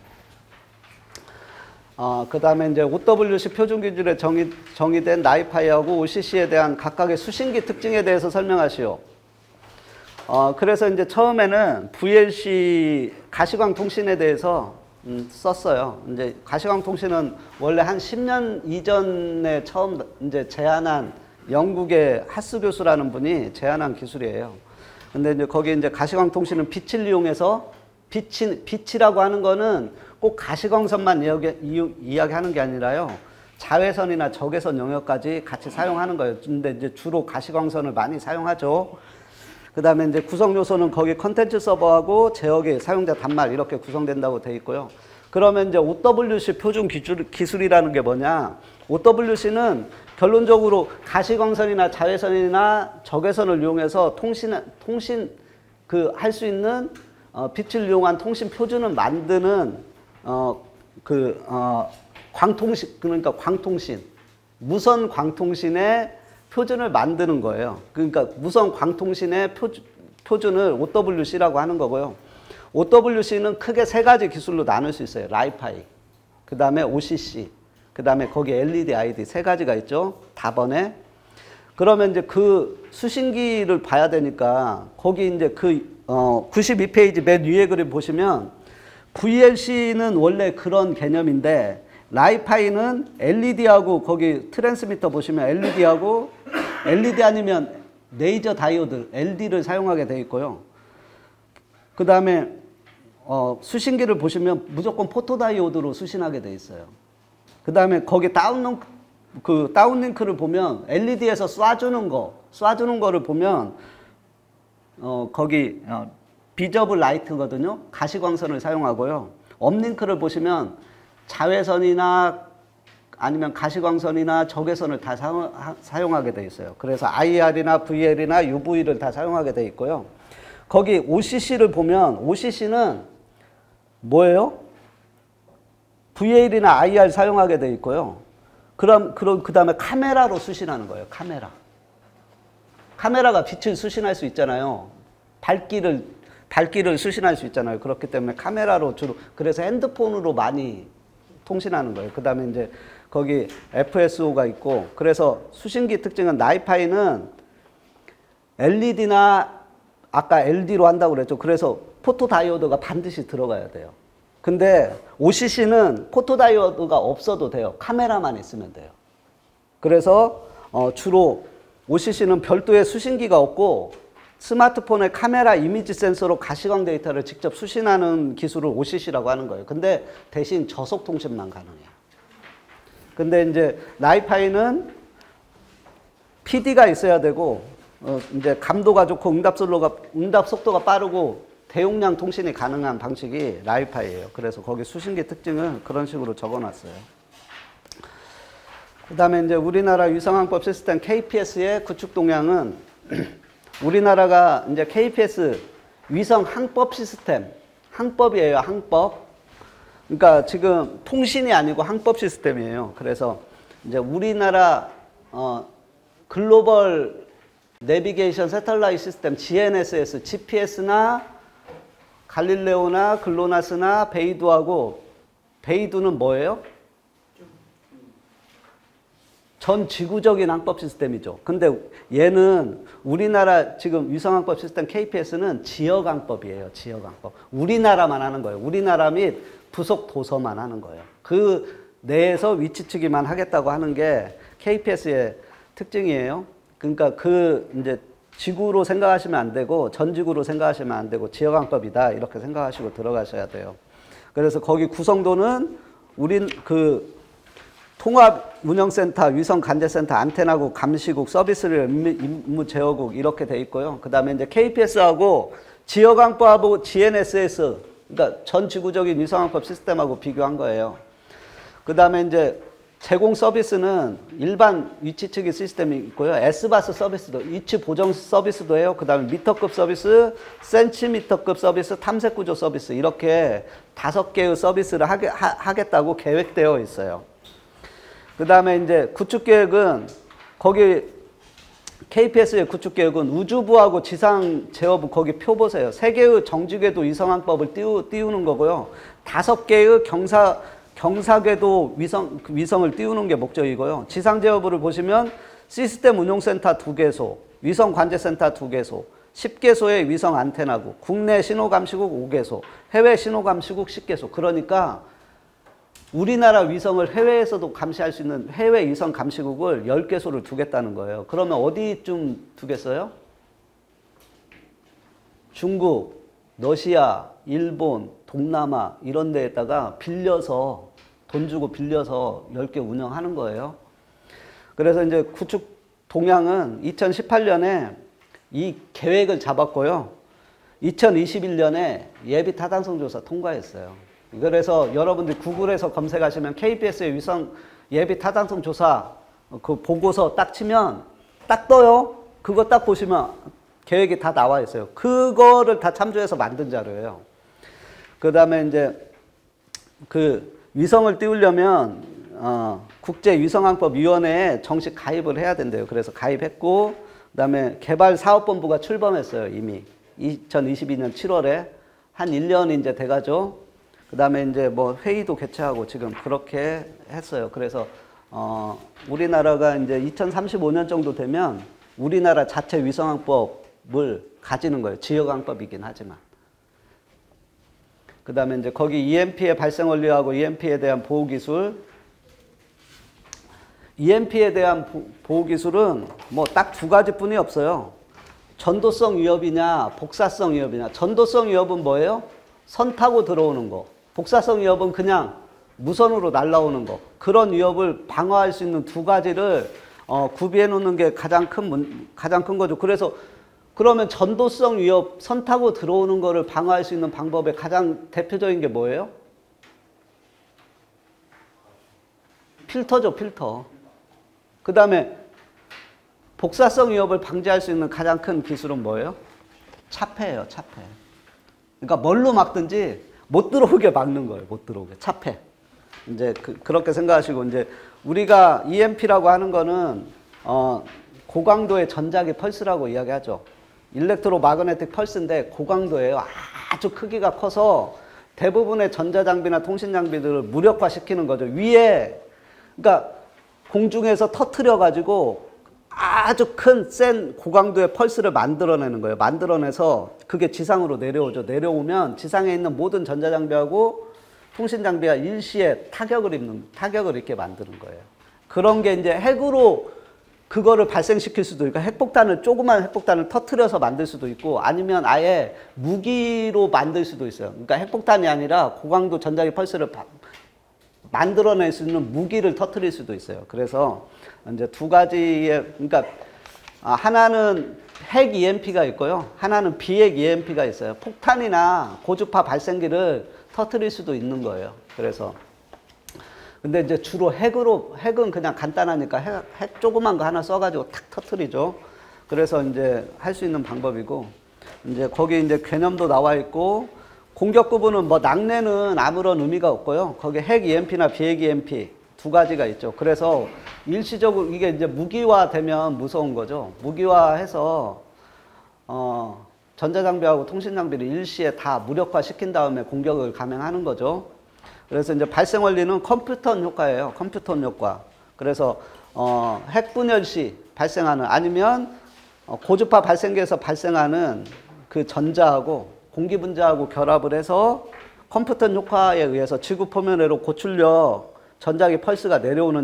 그 다음에 이제 OWC 표준 기준에 정의된 나이파이하고 OCC에 대한 각각의 수신기 특징에 대해서 설명하시오. 그래서 이제 처음에는 VLC 가시광 통신에 대해서 썼어요. 이제 가시광 통신은 원래 한 10년 이전에 처음 이제 제안한 영국의 하스 교수라는 분이 제안한 기술이에요. 근데 이제 거기 이제 가시광 통신은 빛을 이용해서 빛이라고 하는 거는 꼭 가시광선만 이야기하는 게 아니라요. 자외선이나 적외선 영역까지 같이 사용하는 거예요. 근데 이제 주로 가시광선을 많이 사용하죠. 그 다음에 이제 구성 요소는 거기 컨텐츠 서버하고 제어기, 사용자 단말 이렇게 구성된다고 돼 있고요. 그러면 이제 OWC 표준 기술이라는 게 뭐냐? OWC는 결론적으로 가시광선이나 자외선이나 적외선을 이용해서 할 수 있는 빛을 이용한 통신 표준을 만드는 그러니까 광통신, 무선 광통신의 표준을 만드는 거예요. 그러니까 무선 광통신의 표준을 OWC라고 하는 거고요. OWC는 크게 세 가지 기술로 나눌 수 있어요. 라이파이, 그 다음에 OCC, 그 다음에 거기 LED, ID 세 가지가 있죠. 다번에. 그러면 이제 그 수신기를 봐야 되니까 거기 이제 92페이지 맨 위에 그림 보시면 VLC는 원래 그런 개념인데 라이파이는 LED하고 거기 트랜스미터 보시면 LED하고 LED 아니면 레이저 다이오드 LD를 사용하게 되어 있고요. 그 다음에 수신기를 보시면 무조건 포토다이오드로 수신하게 되어 있어요. 그 다음에 거기 다운링크를 보면 LED에서 쏴주는 거를 보면 거기 비저블 라이트거든요. 가시광선을 사용하고요. 업링크를 보시면 자외선이나 아니면 가시광선이나 적외선을 다 사용하게 돼 있어요. 그래서 IR이나 VL이나 UV를 다 사용하게 돼 있고요. 거기 OCC를 보면 OCC는 뭐예요? VL이나 IR 사용하게 돼 있고요. 그 다음에 카메라로 수신하는 거예요. 카메라가 빛을 수신할 수 있잖아요. 밝기를 수신할 수 있잖아요. 그렇기 때문에 카메라로 주로, 그래서 핸드폰으로 많이 통신하는 거예요. 그 다음에 이제 거기 FSO가 있고, 그래서 수신기 특징은 라이파이는 LED나 아까 LD로 한다고 그랬죠. 그래서 포토다이오드가 반드시 들어가야 돼요. 근데 OCC는 포토다이오드가 없어도 돼요. 카메라만 있으면 돼요. 그래서 주로 OCC는 별도의 수신기가 없고 스마트폰의 카메라 이미지 센서로 가시광 데이터를 직접 수신하는 기술을 OCC라고 하는 거예요. 근데 대신 저속 통신만 가능해요. 근데 이제 라이파이는 PD가 있어야 되고 이제 감도가 좋고 응답 속도가 빠르고 대용량 통신이 가능한 방식이 라이파이예요. 그래서 거기 수신기 특징은 그런 식으로 적어놨어요. 그 다음에 이제 우리나라 위성항법 시스템 KPS의 구축 동향은 우리나라가 이제 KPS 위성 항법 시스템, 항법이에요, 항법. 그러니까 지금 통신이 아니고 항법 시스템이에요. 그래서 이제 우리나라 글로벌 내비게이션 새털라이트 시스템 GNSS, GPS나 갈릴레오나 글로나스나 베이두하고, 베이두는 뭐예요? 전 지구적인 항법 시스템이죠. 근데 얘는 우리나라 지금 위성항법 시스템 KPS는 지역항법이에요. 지역항법. 우리나라만 하는 거예요. 우리나라 및 부속 도서만 하는 거예요. 그 내에서 위치치기만 하겠다고 하는 게 KPS의 특징이에요. 그러니까 이제 지구로 생각하시면 안 되고 전지구로 생각하시면 안 되고 지역항법이다 이렇게 생각하시고 들어가셔야 돼요. 그래서 거기 구성도는 통합운영센터, 위성관제센터, 안테나국, 감시국, 서비스를 임무 제어국 이렇게 돼 있고요. 그 다음에 이제 KPS하고 지역항법하고 GNSS, 그러니까 전 지구적인 위성항법 시스템하고 비교한 거예요. 그 다음에 이제 제공 서비스는 일반 위치측기 시스템이 있고요. S바스 서비스도, 위치 보정 서비스도 해요. 그 다음에 미터급 서비스, 센티미터급 서비스, 탐색구조 서비스 이렇게 5개의 서비스를 하겠다고 계획되어 있어요. 그 다음에 이제 구축계획은 거기 KPS의 구축계획은 우주부하고 지상제어부 거기 표 보세요. 3개의 정지궤도 위성항법을 띄우는 거고요. 5개의 경사궤도 위성을 띄우는 게 목적이고요. 지상제어부를 보시면 시스템 운용센터 2개소, 위성관제센터 2개소, 10개소의 위성 안테나국, 국내 신호감시국 5개소, 해외 신호감시국 10개소. 그러니까 우리나라 위성을 해외에서도 감시할 수 있는 해외 위성 감시국을 10개소를 두겠다는 거예요. 그러면 어디쯤 두겠어요? 중국, 러시아, 일본, 동남아 이런 데에다가 빌려서 돈 주고 빌려서 10개 운영하는 거예요. 그래서 이제 구축 동양은 2018년에 이 계획을 잡았고요. 2021년에 예비 타당성 조사 통과했어요. 그래서 여러분들 구글에서 검색하시면 KBS의 위성 예비 타당성 조사 그 보고서 딱 치면 딱 떠요. 그거 딱 보시면 계획이 다 나와 있어요. 그거를 다 참조해서 만든 자료예요. 그 다음에 이제 그 위성을 띄우려면 국제위성항법위원회에 정식 가입을 해야 된대요. 그래서 가입했고, 그 다음에 개발사업본부가 출범했어요. 이미 2022년 7월에 한 1년이 이제 돼가죠. 그 다음에 이제 뭐 회의도 개최하고 지금 그렇게 했어요. 그래서 우리나라가 이제 2035년 정도 되면 우리나라 자체 위성항법을 가지는 거예요. 지역항법이긴 하지만. 그 다음에 이제 거기 EMP의 발생 원리하고 EMP에 대한 보호기술. EMP에 대한 보호기술은 뭐 딱 두 가지뿐이 없어요. 전도성 위협이냐, 복사성 위협이냐. 전도성 위협은 뭐예요? 선 타고 들어오는 거. 복사성 위협은 그냥 무선으로 날아오는 거. 그런 위협을 방어할 수 있는 두 가지를 구비해 놓는 게 가장 큰 거죠. 그래서 그러면 전도성 위협, 선 타고 들어오는 거를 방어할 수 있는 방법의 가장 대표적인 게 뭐예요? 필터죠, 필터. 그 다음에 복사성 위협을 방지할 수 있는 가장 큰 기술은 뭐예요? 차폐예요, 차폐. 그러니까 뭘로 막든지 못 들어오게 막는 거예요, 못 들어오게. 차폐. 이제 그렇게 생각하시고, 이제 우리가 EMP라고 하는 거는 고강도의 전자기 펄스라고 이야기하죠. 일렉트로 마그네틱 펄스인데 고강도예요. 아주 크기가 커서 대부분의 전자장비나 통신장비들을 무력화시키는 거죠. 위에, 그러니까 공중에서 터트려가지고 아주 큰 센 고강도의 펄스를 만들어내는 거예요. 만들어내서 그게 지상으로 내려오죠. 내려오면 지상에 있는 모든 전자장비하고 통신장비가 일시에 타격을 입게 만드는 거예요. 그런 게 이제 핵으로 그거를 발생시킬 수도 있고, 조그만 핵폭탄을 터트려서 만들 수도 있고, 아니면 아예 무기로 만들 수도 있어요. 그러니까 핵폭탄이 아니라 고강도 전자기 펄스를 만들어낼 수 있는 무기를 터트릴 수도 있어요. 그래서 이제 두 가지의, 그러니까 하나는 핵 EMP가 있고요. 하나는 비핵 EMP가 있어요. 폭탄이나 고주파 발생기를 터트릴 수도 있는 거예요. 그래서 근데 이제 주로 핵은 그냥 간단하니까 핵 조그만 거 하나 써가지고 탁 터트리죠. 그래서 이제 할 수 있는 방법이고, 이제 거기 이제 개념도 나와 있고, 공격 구분은 뭐 낙뢰는 아무런 의미가 없고요. 거기 핵 EMP나 비핵 EMP 두 가지가 있죠. 그래서 일시적으로 이게 이제 무기화되면 무서운 거죠. 무기화해서 전자장비하고 통신장비를 일시에 다 무력화시킨 다음에 공격을 감행하는 거죠. 그래서 이제 발생 원리는 컴퓨턴 효과예요. 컴퓨턴 효과. 그래서 핵 분열 시 발생하는, 아니면 고주파 발생기에서 발생하는 그 전자하고 공기 분자하고 결합을 해서 컴퓨턴 효과에 의해서 지구 표면으로 고출력 전자기 펄스가 내려오는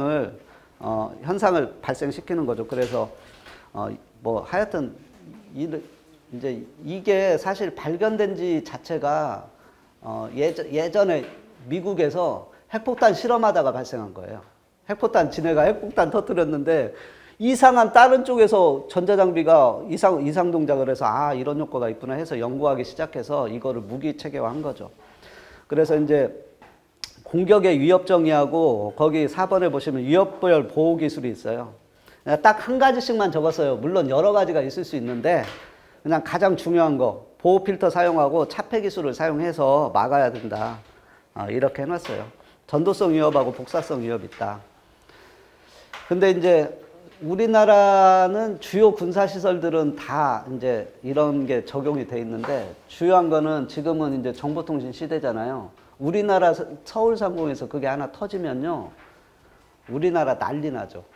현상을 발생시키는 거죠. 그래서 뭐 하여튼 이제 이게 사실 발견된 지 자체가 예전에 미국에서 핵폭탄 실험하다가 발생한 거예요. 지네가 핵폭탄 터뜨렸는데 이상한 다른 쪽에서 전자장비가 이상 동작을 해서 이런 효과가 있구나 해서 연구하기 시작해서 이거를 무기 체계화한 거죠. 그래서 이제 공격의 위협 정의하고 거기 4번에 보시면 위협별 보호 기술이 있어요. 딱 한 가지씩만 적었어요. 물론 여러 가지가 있을 수 있는데 그냥 가장 중요한 거, 보호 필터 사용하고 차폐 기술을 사용해서 막아야 된다. 이렇게 해놨어요. 전도성 위협하고 복사성 위협이 있다. 근데 이제 우리나라는 주요 군사시설들은 다 이제 이런 게 적용이 돼 있는데, 주요한 거는 지금은 이제 정보통신 시대잖아요. 우리나라 서울 상공에서 그게 하나 터지면요, 우리나라 난리 나죠.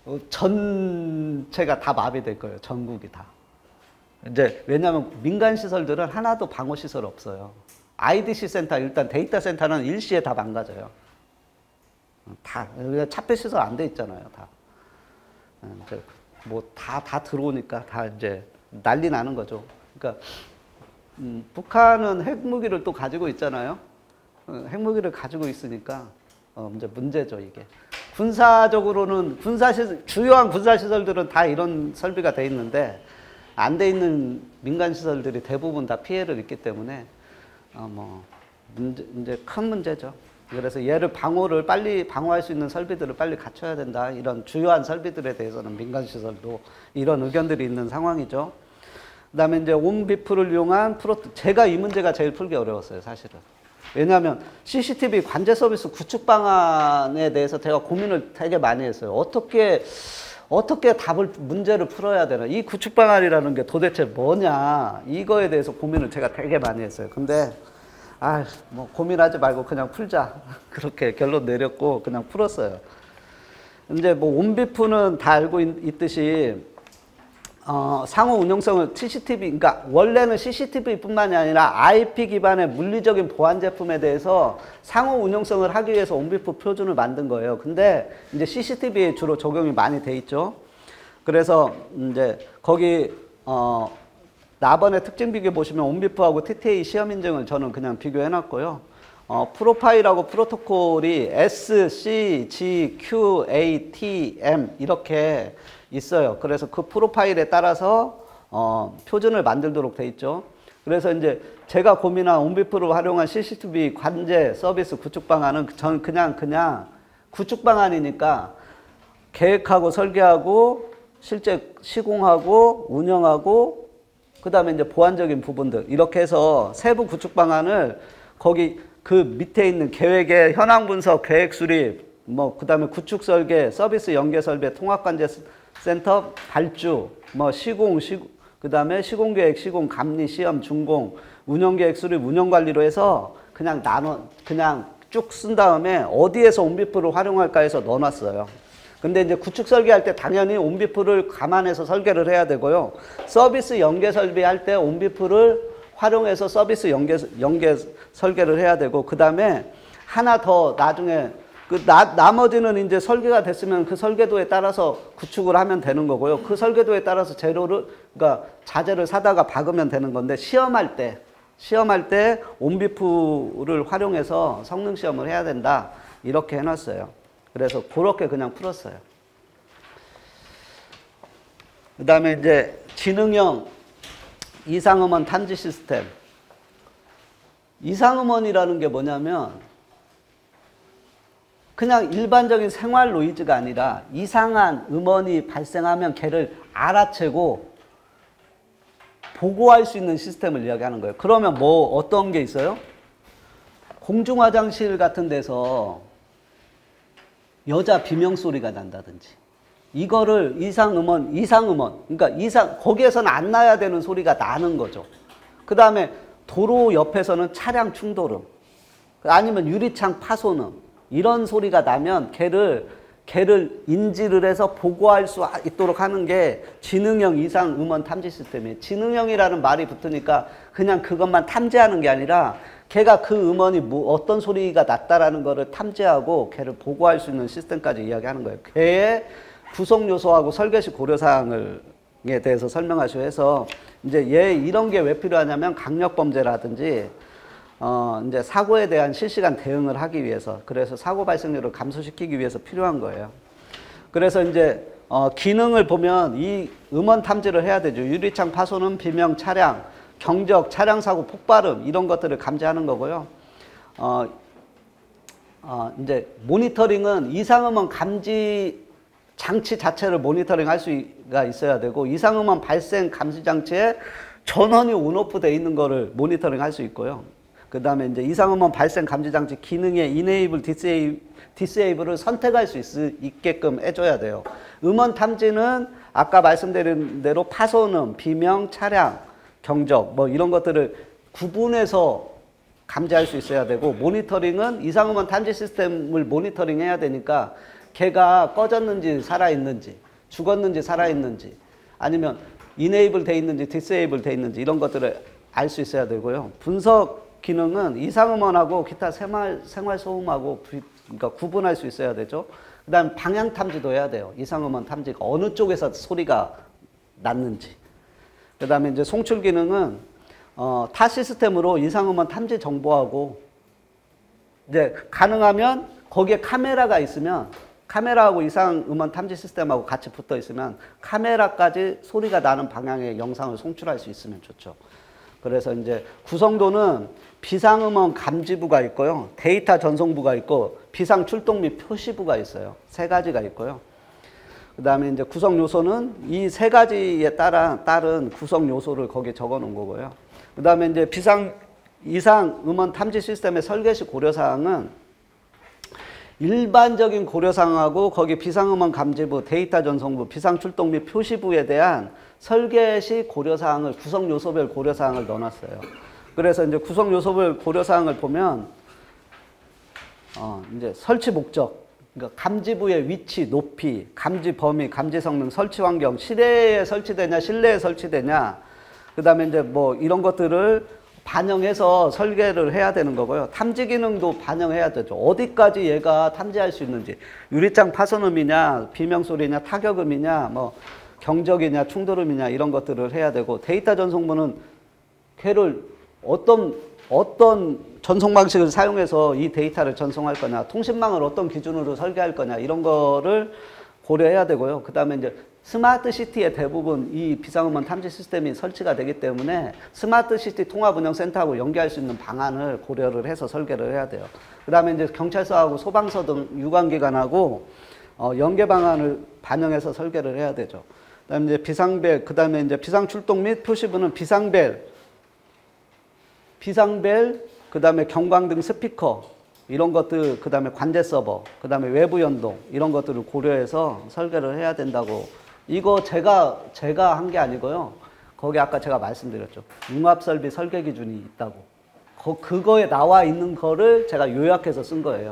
전체가 다 마비될 거예요. 전국이 다. 이제 왜냐하면 민간 시설들은 하나도 방어 시설 없어요. IDC 센터, 일단 데이터 센터는 일시에 다 망가져요. 다 차폐 시설 안 돼 있잖아요. 다. 이제 뭐 다 들어오니까 다 이제 난리 나는 거죠. 그러니까 북한은 핵무기를 또 가지고 있잖아요. 핵무기를 가지고 있으니까 이제 문제죠, 이게. 군사적으로는 주요한 군사시설들은 다 이런 설비가 돼 있는데 안 돼 있는 민간 시설들이 대부분 다 피해를 입기 때문에 이제 큰 문제죠. 그래서 얘를 방어할 수 있는 설비들을 빨리 갖춰야 된다. 이런 주요한 설비들에 대해서는 민간 시설도 이런 의견들이 있는 상황이죠. 그다음에 이제 온비프를 이용한 제가 이 문제가 제일 풀기 어려웠어요, 사실은. 왜냐하면 CCTV 관제 서비스 구축 방안에 대해서 제가 고민을 되게 많이 했어요. 어떻게 문제를 풀어야 되나. 이 구축 방안이라는 게 도대체 뭐냐. 이거에 대해서 고민을 제가 되게 많이 했어요. 근데, 고민하지 말고 그냥 풀자. 그렇게 결론 내렸고, 그냥 풀었어요. 이제 온비프는 다 알고 있듯이, 상호 운용성을 그러니까 원래는 CCTV뿐만이 아니라 IP 기반의 물리적인 보안 제품에 대해서 상호 운용성을 하기 위해서 온비프 표준을 만든 거예요. 근데 이제 CCTV에 주로 적용이 많이 돼 있죠. 그래서 이제 거기 나번에 특징 비교 보시면 온비프하고 TTA 시험 인증을 저는 그냥 비교해 놨고요. 프로파일하고 프로토콜이 S, C, G, Q, A, T, M 이렇게 있어요. 그래서 그 프로파일에 따라서 표준을 만들도록 돼 있죠. 그래서 이제 제가 고민한 온비프를 활용한 CCTV 관제 서비스 구축 방안은 저는 그냥 구축 방안이니까 계획하고 설계하고 실제 시공하고 운영하고 그다음에 이제 보안적인 부분들 이렇게 해서 세부 구축 방안을 거기 그 밑에 있는 계획의 현황 분석, 계획 수립, 그다음에 구축 설계, 서비스 연계 설계, 통합 관제 센터 발주, 그다음에 시공 계획, 시공 감리, 시험, 준공, 운영 계획 수립, 운영 관리로 해서 그냥 쭉 쓴 다음에 어디에서 온비프를 활용할까 해서 넣어놨어요. 근데 이제 구축 설계할 때 당연히 온비프를 감안해서 설계를 해야 되고요. 서비스 연계 설비할 때 온비프를 활용해서 서비스 연계 설계를 해야 되고, 그 다음에 하나 더 나중에 나머지는 이제 설계가 됐으면 그 설계도에 따라서 구축을 하면 되는 거고요. 그 설계도에 따라서 그러니까 자재를 사다가 박으면 되는 건데, 시험할 때 온비프를 활용해서 성능 시험을 해야 된다. 이렇게 해놨어요. 그래서 그렇게 그냥 풀었어요. 그 다음에 이제 지능형 이상음원 탐지 시스템. 이상음원이라는 게 뭐냐면 그냥 일반적인 생활 노이즈가 아니라 이상한 음원이 발생하면 걔를 알아채고 보고할 수 있는 시스템을 이야기하는 거예요. 그러면 어떤 게 있어요? 공중 화장실 같은 데서 여자 비명 소리가 난다든지, 이거를 이상음원, 그러니까 거기에서는 안 나야 되는 소리가 나는 거죠. 그 다음에 도로 옆에서는 차량 충돌음, 아니면 유리창 파손음, 이런 소리가 나면 걔를 인지를 해서 보고할 수 있도록 하는 게 지능형 이상 음원 탐지 시스템이에요. 지능형이라는 말이 붙으니까 그냥 그것만 탐지하는 게 아니라 걔가 그 음원이 어떤 소리가 났다라는 거를 탐지하고 걔를 보고할 수 있는 시스템까지 이야기하는 거예요. 걔의 구성 요소하고 설계시 고려사항에 대해서 설명하시고 해서 이제 이런 게 왜 필요하냐면 강력 범죄라든지 이제 사고에 대한 실시간 대응을 하기 위해서, 그래서 사고 발생률을 감소시키기 위해서 필요한 거예요. 그래서 이제 기능을 보면 이 음원 탐지를 해야 되죠. 유리창 파손음, 비명, 차량, 경적, 차량 사고, 폭발음 이런 것들을 감지하는 거고요. 이제 모니터링은 이상음원 감지 장치 자체를 모니터링 할 수가 있어야 되고, 이상음원 발생 감지 장치에 전원이 온오프 돼 있는 거를 모니터링 할 수 있고요. 그 다음에 이제 이상음원 발생 감지 장치 기능의 enable, disable을 선택할 수 있게끔 해줘야 돼요. 음원 탐지는 아까 말씀드린 대로 파손음, 비명, 차량, 경적 이런 것들을 구분해서 감지할 수 있어야 되고, 모니터링은 이상음원 탐지 시스템을 모니터링 해야 되니까 걔가 꺼졌는지 살아있는지, 죽었는지 살아있는지, 아니면 enable 돼 있는지 disable 돼 있는지 이런 것들을 알 수 있어야 되고요. 분석 기능은 이상음원하고 기타 생활소음하고 그러니까 구분할 수 있어야 되죠. 그 다음 방향 탐지도 해야 돼요. 이상음원 탐지가 어느 쪽에서 소리가 났는지. 그 다음에 이제 송출 기능은 타 시스템으로 이상음원 탐지 정보하고 이제 가능하면 거기에 카메라가 있으면 카메라하고 이상 음원 탐지 시스템하고 같이 붙어 있으면 카메라까지 소리가 나는 방향의 영상을 송출할 수 있으면 좋죠. 그래서 이제 구성도는 비상음원 감지부가 있고요. 데이터 전송부가 있고 비상 출동 및 표시부가 있어요. 세 가지가 있고요. 그 다음에 이제 구성 요소는 이 세 가지에 따른 구성 요소를 거기에 적어 놓은 거고요. 그 다음에 이제 이상 음원 탐지 시스템의 설계 시 고려사항은 일반적인 고려사항하고 거기 비상음원 감지부, 데이터 전송부, 비상 출동 및 표시부에 대한 설계 시 고려사항을 구성 요소별 고려사항을 넣어놨어요. 그래서 이제 구성 요소별 고려사항을 보면 이제 설치 목적, 그러니까 감지부의 위치, 높이, 감지 범위, 감지 성능, 설치 환경, 실내에 설치되냐, 실내에 설치되냐, 그 다음에 이제 뭐 이런 것들을 반영해서 설계를 해야 되는 거고요. 탐지 기능도 반영해야 되죠. 어디까지 얘가 탐지할 수 있는지, 유리창 파손음이냐, 비명소리냐, 타격음이냐, 뭐 경적이냐, 충돌음이냐 이런 것들을 해야 되고, 데이터 전송부는 걔를 어떤 전송 방식을 사용해서 이 데이터를 전송할 거냐, 통신망을 어떤 기준으로 설계할 거냐 이런 거를 고려해야 되고요. 그 다음에 이제 스마트 시티의 대부분 이 비상음원 탐지 시스템이 설치가 되기 때문에 스마트 시티 통합운영센터하고 연계할 수 있는 방안을 고려를 해서 설계를 해야 돼요. 그 다음에 이제 경찰서하고 소방서 등 유관기관하고 연계 방안을 반영해서 설계를 해야 되죠. 그 다음에 이제 비상벨, 그 다음에 이제 비상출동 및 표시부는 비상벨, 그 다음에 경광등 스피커, 이런 것들, 그 다음에 관제 서버, 그 다음에 외부 연동, 이런 것들을 고려해서 설계를 해야 된다고. 이거 제가 한 게 아니고요. 거기 아까 제가 말씀드렸죠. 융합설비 설계 기준이 있다고. 그거에 나와 있는 거를 제가 요약해서 쓴 거예요.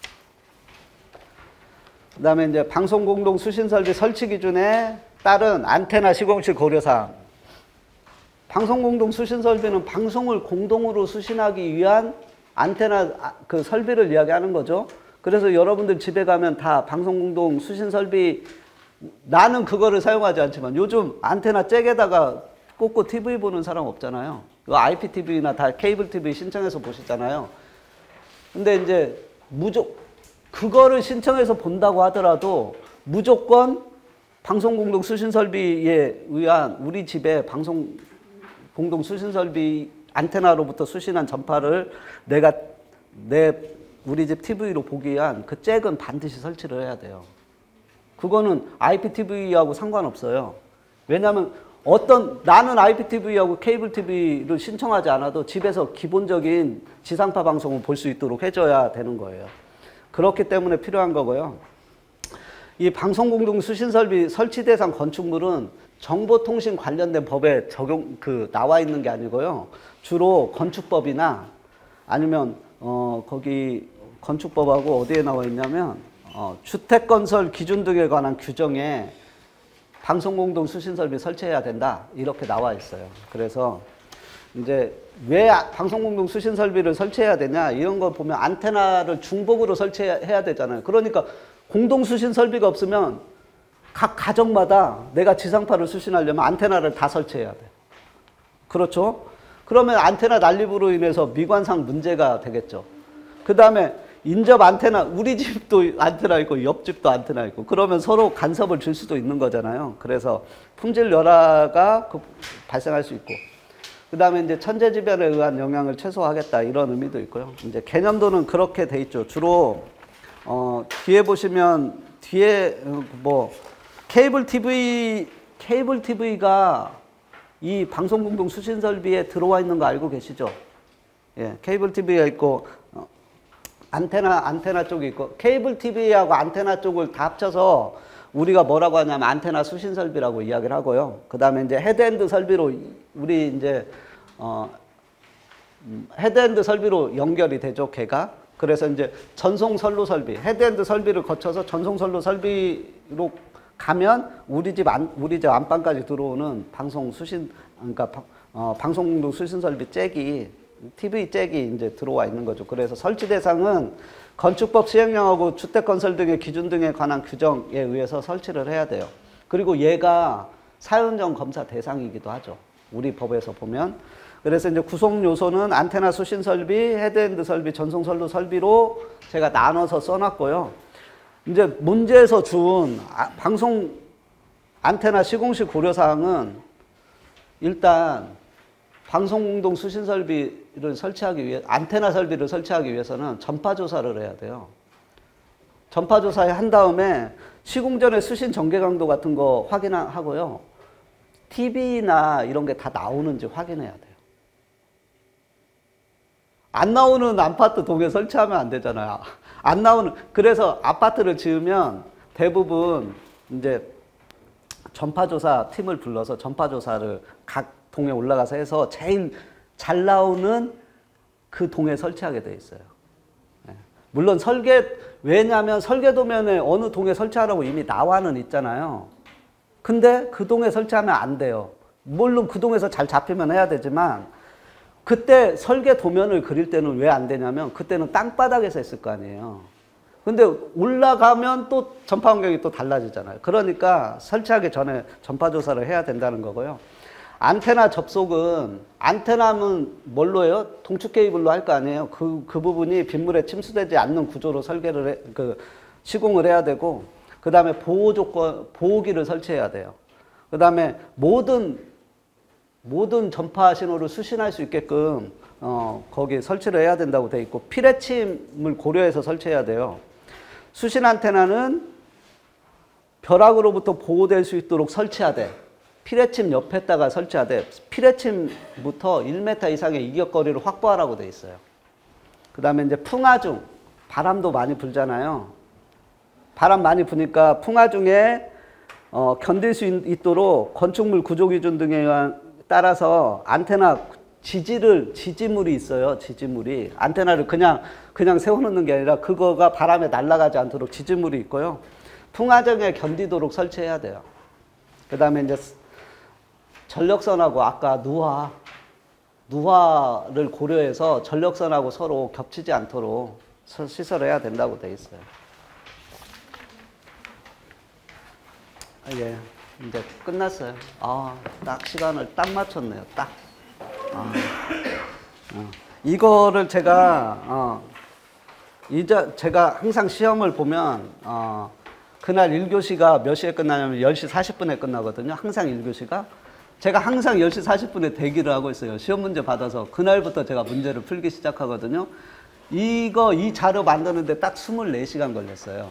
그 다음에 이제 방송공동 수신설비 설치 기준에 따른 안테나 시공실 고려사항. 방송공동 수신설비는 방송을 공동으로 수신하기 위한 안테나 그 설비를 이야기하는 거죠. 그래서 여러분들 집에 가면 다 방송공동 수신설비, 나는 그거를 사용하지 않지만 요즘 안테나 잭에다가 꽂고 TV 보는 사람 없잖아요. IPTV나 다 케이블 TV 신청해서 보시잖아요. 근데 이제 그거를 신청해서 본다고 하더라도 무조건 방송공동 수신설비에 의한 우리 집에 방송공동 수신설비 안테나로부터 수신한 전파를 우리 집 TV로 보기 위한 그 잭은 반드시 설치를 해야 돼요. 그거는 IPTV하고 상관없어요. 왜냐하면 나는 IPTV하고 케이블 TV를 신청하지 않아도 집에서 기본적인 지상파 방송을 볼 수 있도록 해줘야 되는 거예요. 그렇기 때문에 필요한 거고요. 이 방송공동 수신설비 설치 대상 건축물은 정보통신 관련된 법에 나와 있는 게 아니고요. 주로 건축법이나 아니면 거기 건축법하고 어디에 나와 있냐면 주택건설 기준 등에 관한 규정에 방송공동 수신설비 설치해야 된다 이렇게 나와 있어요. 그래서 이제 왜 방송공동 수신설비를 설치해야 되냐 이런 거 보면 안테나를 중복으로 설치해야 되잖아요. 그러니까 공동수신설비가 없으면 각 가정마다 내가 지상파를 수신하려면 안테나를 다 설치해야 돼. 그렇죠? 그러면 안테나 난립으로 인해서 미관상 문제가 되겠죠. 그 다음에 인접 안테나, 우리 집도 안테나 있고 옆집도 안테나 있고 그러면 서로 간섭을 줄 수도 있는 거잖아요. 그래서 품질 열화가 발생할 수 있고 그 다음에 이제 천재지변에 의한 영향을 최소화하겠다 이런 의미도 있고요. 이제 개념도는 그렇게 돼 있죠. 주로 뒤에 보시면 케이블 TV가 이 방송공동 수신설비에 들어와 있는 거 알고 계시죠? 예, 케이블 TV가 있고 안테나 쪽이 있고 케이블 TV하고 안테나 쪽을 다 합쳐서 우리가 뭐라고 하냐면 안테나 수신설비라고 이야기를 하고요. 그 다음에 이제 헤드엔드 설비로 우리 이제 헤드엔드 설비로 연결이 되죠, 걔가. 그래서 이제 전송 선로 설비, 헤드엔드 설비를 거쳐서 전송 선로 설비로 가면 우리 집 안방까지 들어오는 방송공동 수신 설비 잭이 TV 잭이 이제 들어와 있는 거죠. 그래서 설치 대상은 건축법 시행령하고 주택건설 등의 기준 등에 관한 규정에 의해서 설치를 해야 돼요. 그리고 얘가 사연정 검사 대상이기도 하죠. 우리 법에서 보면. 그래서 이제 구성 요소는 안테나 수신 설비, 헤드엔드 설비, 전송 선로 설비로 제가 나눠서 써놨고요. 이제 문제에서 준 방송 안테나 시공식 고려사항은 일단 방송공동 수신 설비를 설치하기 위해, 안테나 설비를 설치하기 위해서는 전파조사를 해야 돼요. 전파조사 한 다음에 시공 전에 수신 전개 강도 같은 거 확인하고요. TV나 이런 게 다 나오는지 확인해야 돼요. 안 나오는 아파트 동에 설치하면 안 되잖아요. 안 나오는, 그래서 아파트를 지으면 대부분 이제 전파조사 팀을 불러서 전파조사를 각 동에 올라가서 해서 제일 잘 나오는 그 동에 설치하게 돼 있어요. 물론 왜냐하면 설계도면에 어느 동에 설치하라고 이미 나와는 있잖아요. 근데 그 동에 설치하면 안 돼요. 물론 그 동에서 잘 잡히면 해야 되지만, 그때 설계 도면을 그릴 때는 왜 안 되냐면, 그때는 땅바닥에서 했을 거 아니에요. 근데 올라가면 또 전파 환경이 또 달라지잖아요. 그러니까 설치하기 전에 전파 조사를 해야 된다는 거고요. 안테나 접속은, 안테나는 뭘로 해요? 동축 케이블로 할 거 아니에요. 그 부분이 빗물에 침수되지 않는 구조로 시공을 해야 되고, 그 다음에 보호기를 설치해야 돼요. 그 다음에 모든 전파 신호를 수신할 수 있게끔, 거기 설치를 해야 된다고 돼 있고, 피뢰침을 고려해서 설치해야 돼요. 수신 안테나는 벼락으로부터 보호될 수 있도록 설치하되, 피뢰침 옆에다가 설치하되, 피뢰침부터 1m 이상의 이격거리를 확보하라고 돼 있어요. 그 다음에 이제 풍하중, 바람도 많이 불잖아요. 바람 많이 부니까 풍하중에 견딜 수 있도록 건축물 구조 기준 등에 따라서 안테나 지지물이 있어요. 지지물이. 안테나를 그냥 세워놓는 게 아니라 그거가 바람에 날아가지 않도록 지지물이 있고요. 풍하중에 견디도록 설치해야 돼요. 그 다음에 이제 전력선하고 아까 누화를 고려해서 전력선하고 서로 겹치지 않도록 시설을 해야 된다고 돼 있어요. 예, 이제 끝났어요. 딱 시간을 딱 맞췄네요. 딱. 이거를 제가 항상 시험을 보면 그날 1교시가 몇 시에 끝나냐면 10시 40분에 끝나거든요. 항상 1교시가. 제가 항상 10시 40분에 대기를 하고 있어요. 시험 문제 받아서. 그날부터 제가 문제를 풀기 시작하거든요. 이 자료 만드는데 딱 24시간 걸렸어요.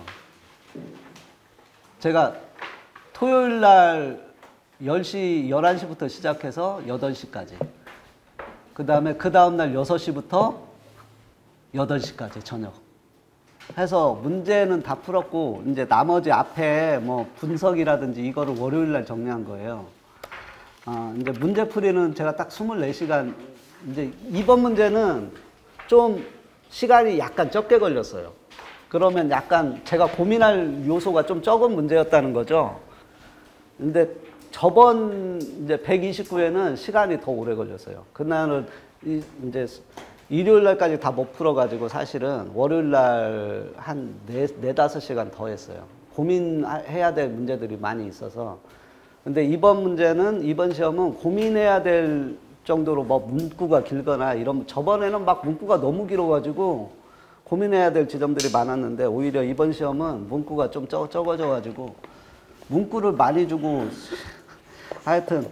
제가 토요일 날 11시부터 시작해서 8시까지. 그 다음에 그 다음날 6시부터 8시까지 저녁. 해서 문제는 다 풀었고, 이제 나머지 앞에 뭐 분석이라든지 이거를 월요일 날 정리한 거예요. 이제 문제풀이는 제가 딱 24시간, 이제 이번 문제는 좀 시간이 약간 적게 걸렸어요. 그러면 약간 제가 고민할 요소가 좀 적은 문제였다는 거죠. 근데 저번 이제 129회는 시간이 더 오래 걸렸어요. 그날은 이제 일요일 날까지 다 못 풀어가지고 사실은 월요일 날 한 4-5시간 더 했어요. 고민해야 될 문제들이 많이 있어서. 근데 이번 시험은 고민해야 될 정도로 뭐 문구가 길거나 저번에는 막 문구가 너무 길어가지고 고민해야 될 지점들이 많았는데, 오히려 이번 시험은 문구가 좀 적어져가지고 문구를 많이 주고, 하여튼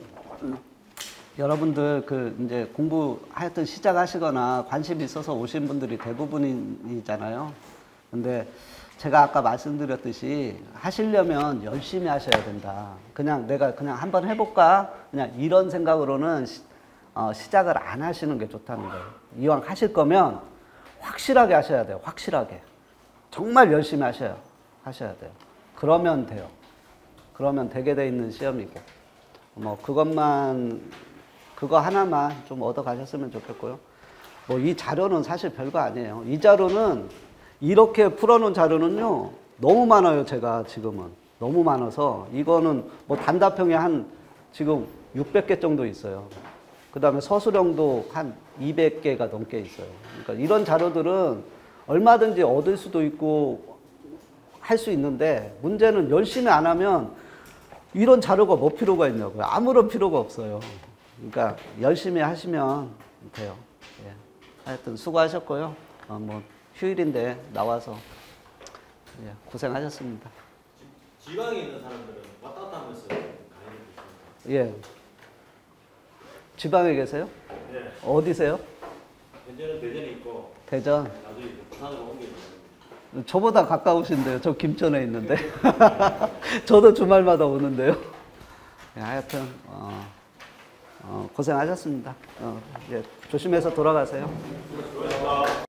여러분들 이제 공부 하여튼 시작하시거나 관심이 있어서 오신 분들이 대부분이잖아요. 근데 제가 아까 말씀드렸듯이 하시려면 열심히 하셔야 된다. 내가 한번 해볼까? 그냥 이런 생각으로는 시작을 안 하시는 게 좋다는 거예요. 이왕 하실 거면 확실하게 하셔야 돼요. 확실하게. 정말 열심히 하셔야 돼요. 그러면 돼요. 그러면 되게 돼 있는 시험이고. 뭐 그거 하나만 좀 얻어 가셨으면 좋겠고요. 뭐 이 자료는 사실 별거 아니에요. 이 자료는 이렇게 풀어놓은 자료는요, 너무 많아요. 제가 지금은 너무 많아서 이거는 뭐 단답형이 지금 600개 정도 있어요. 그 다음에 서술형도 한 200개가 넘게 있어요. 그러니까 이런 자료들은 얼마든지 얻을 수도 있고 할 수 있는데, 문제는 열심히 안 하면 이런 자료가 뭐 필요가 있냐고요. 아무런 필요가 없어요. 그러니까 열심히 하시면 돼요. 예. 하여튼 수고하셨고요. 뭐 휴일인데 나와서 예, 고생하셨습니다. 지방에 있는 사람들은 왔다 갔다 하면서 강의를 듣습니다. 예. 지방에 계세요? 네. 어디세요? 현재는 대전에 있고 대전. 나중에 부산으로 옮겨요. 저보다 가까우신데요. 저 김천에 있는데. 저도 주말마다 오는데요. 예, 하여튼 고생하셨습니다. 예, 조심해서 돌아가세요. 수고하셨습니다.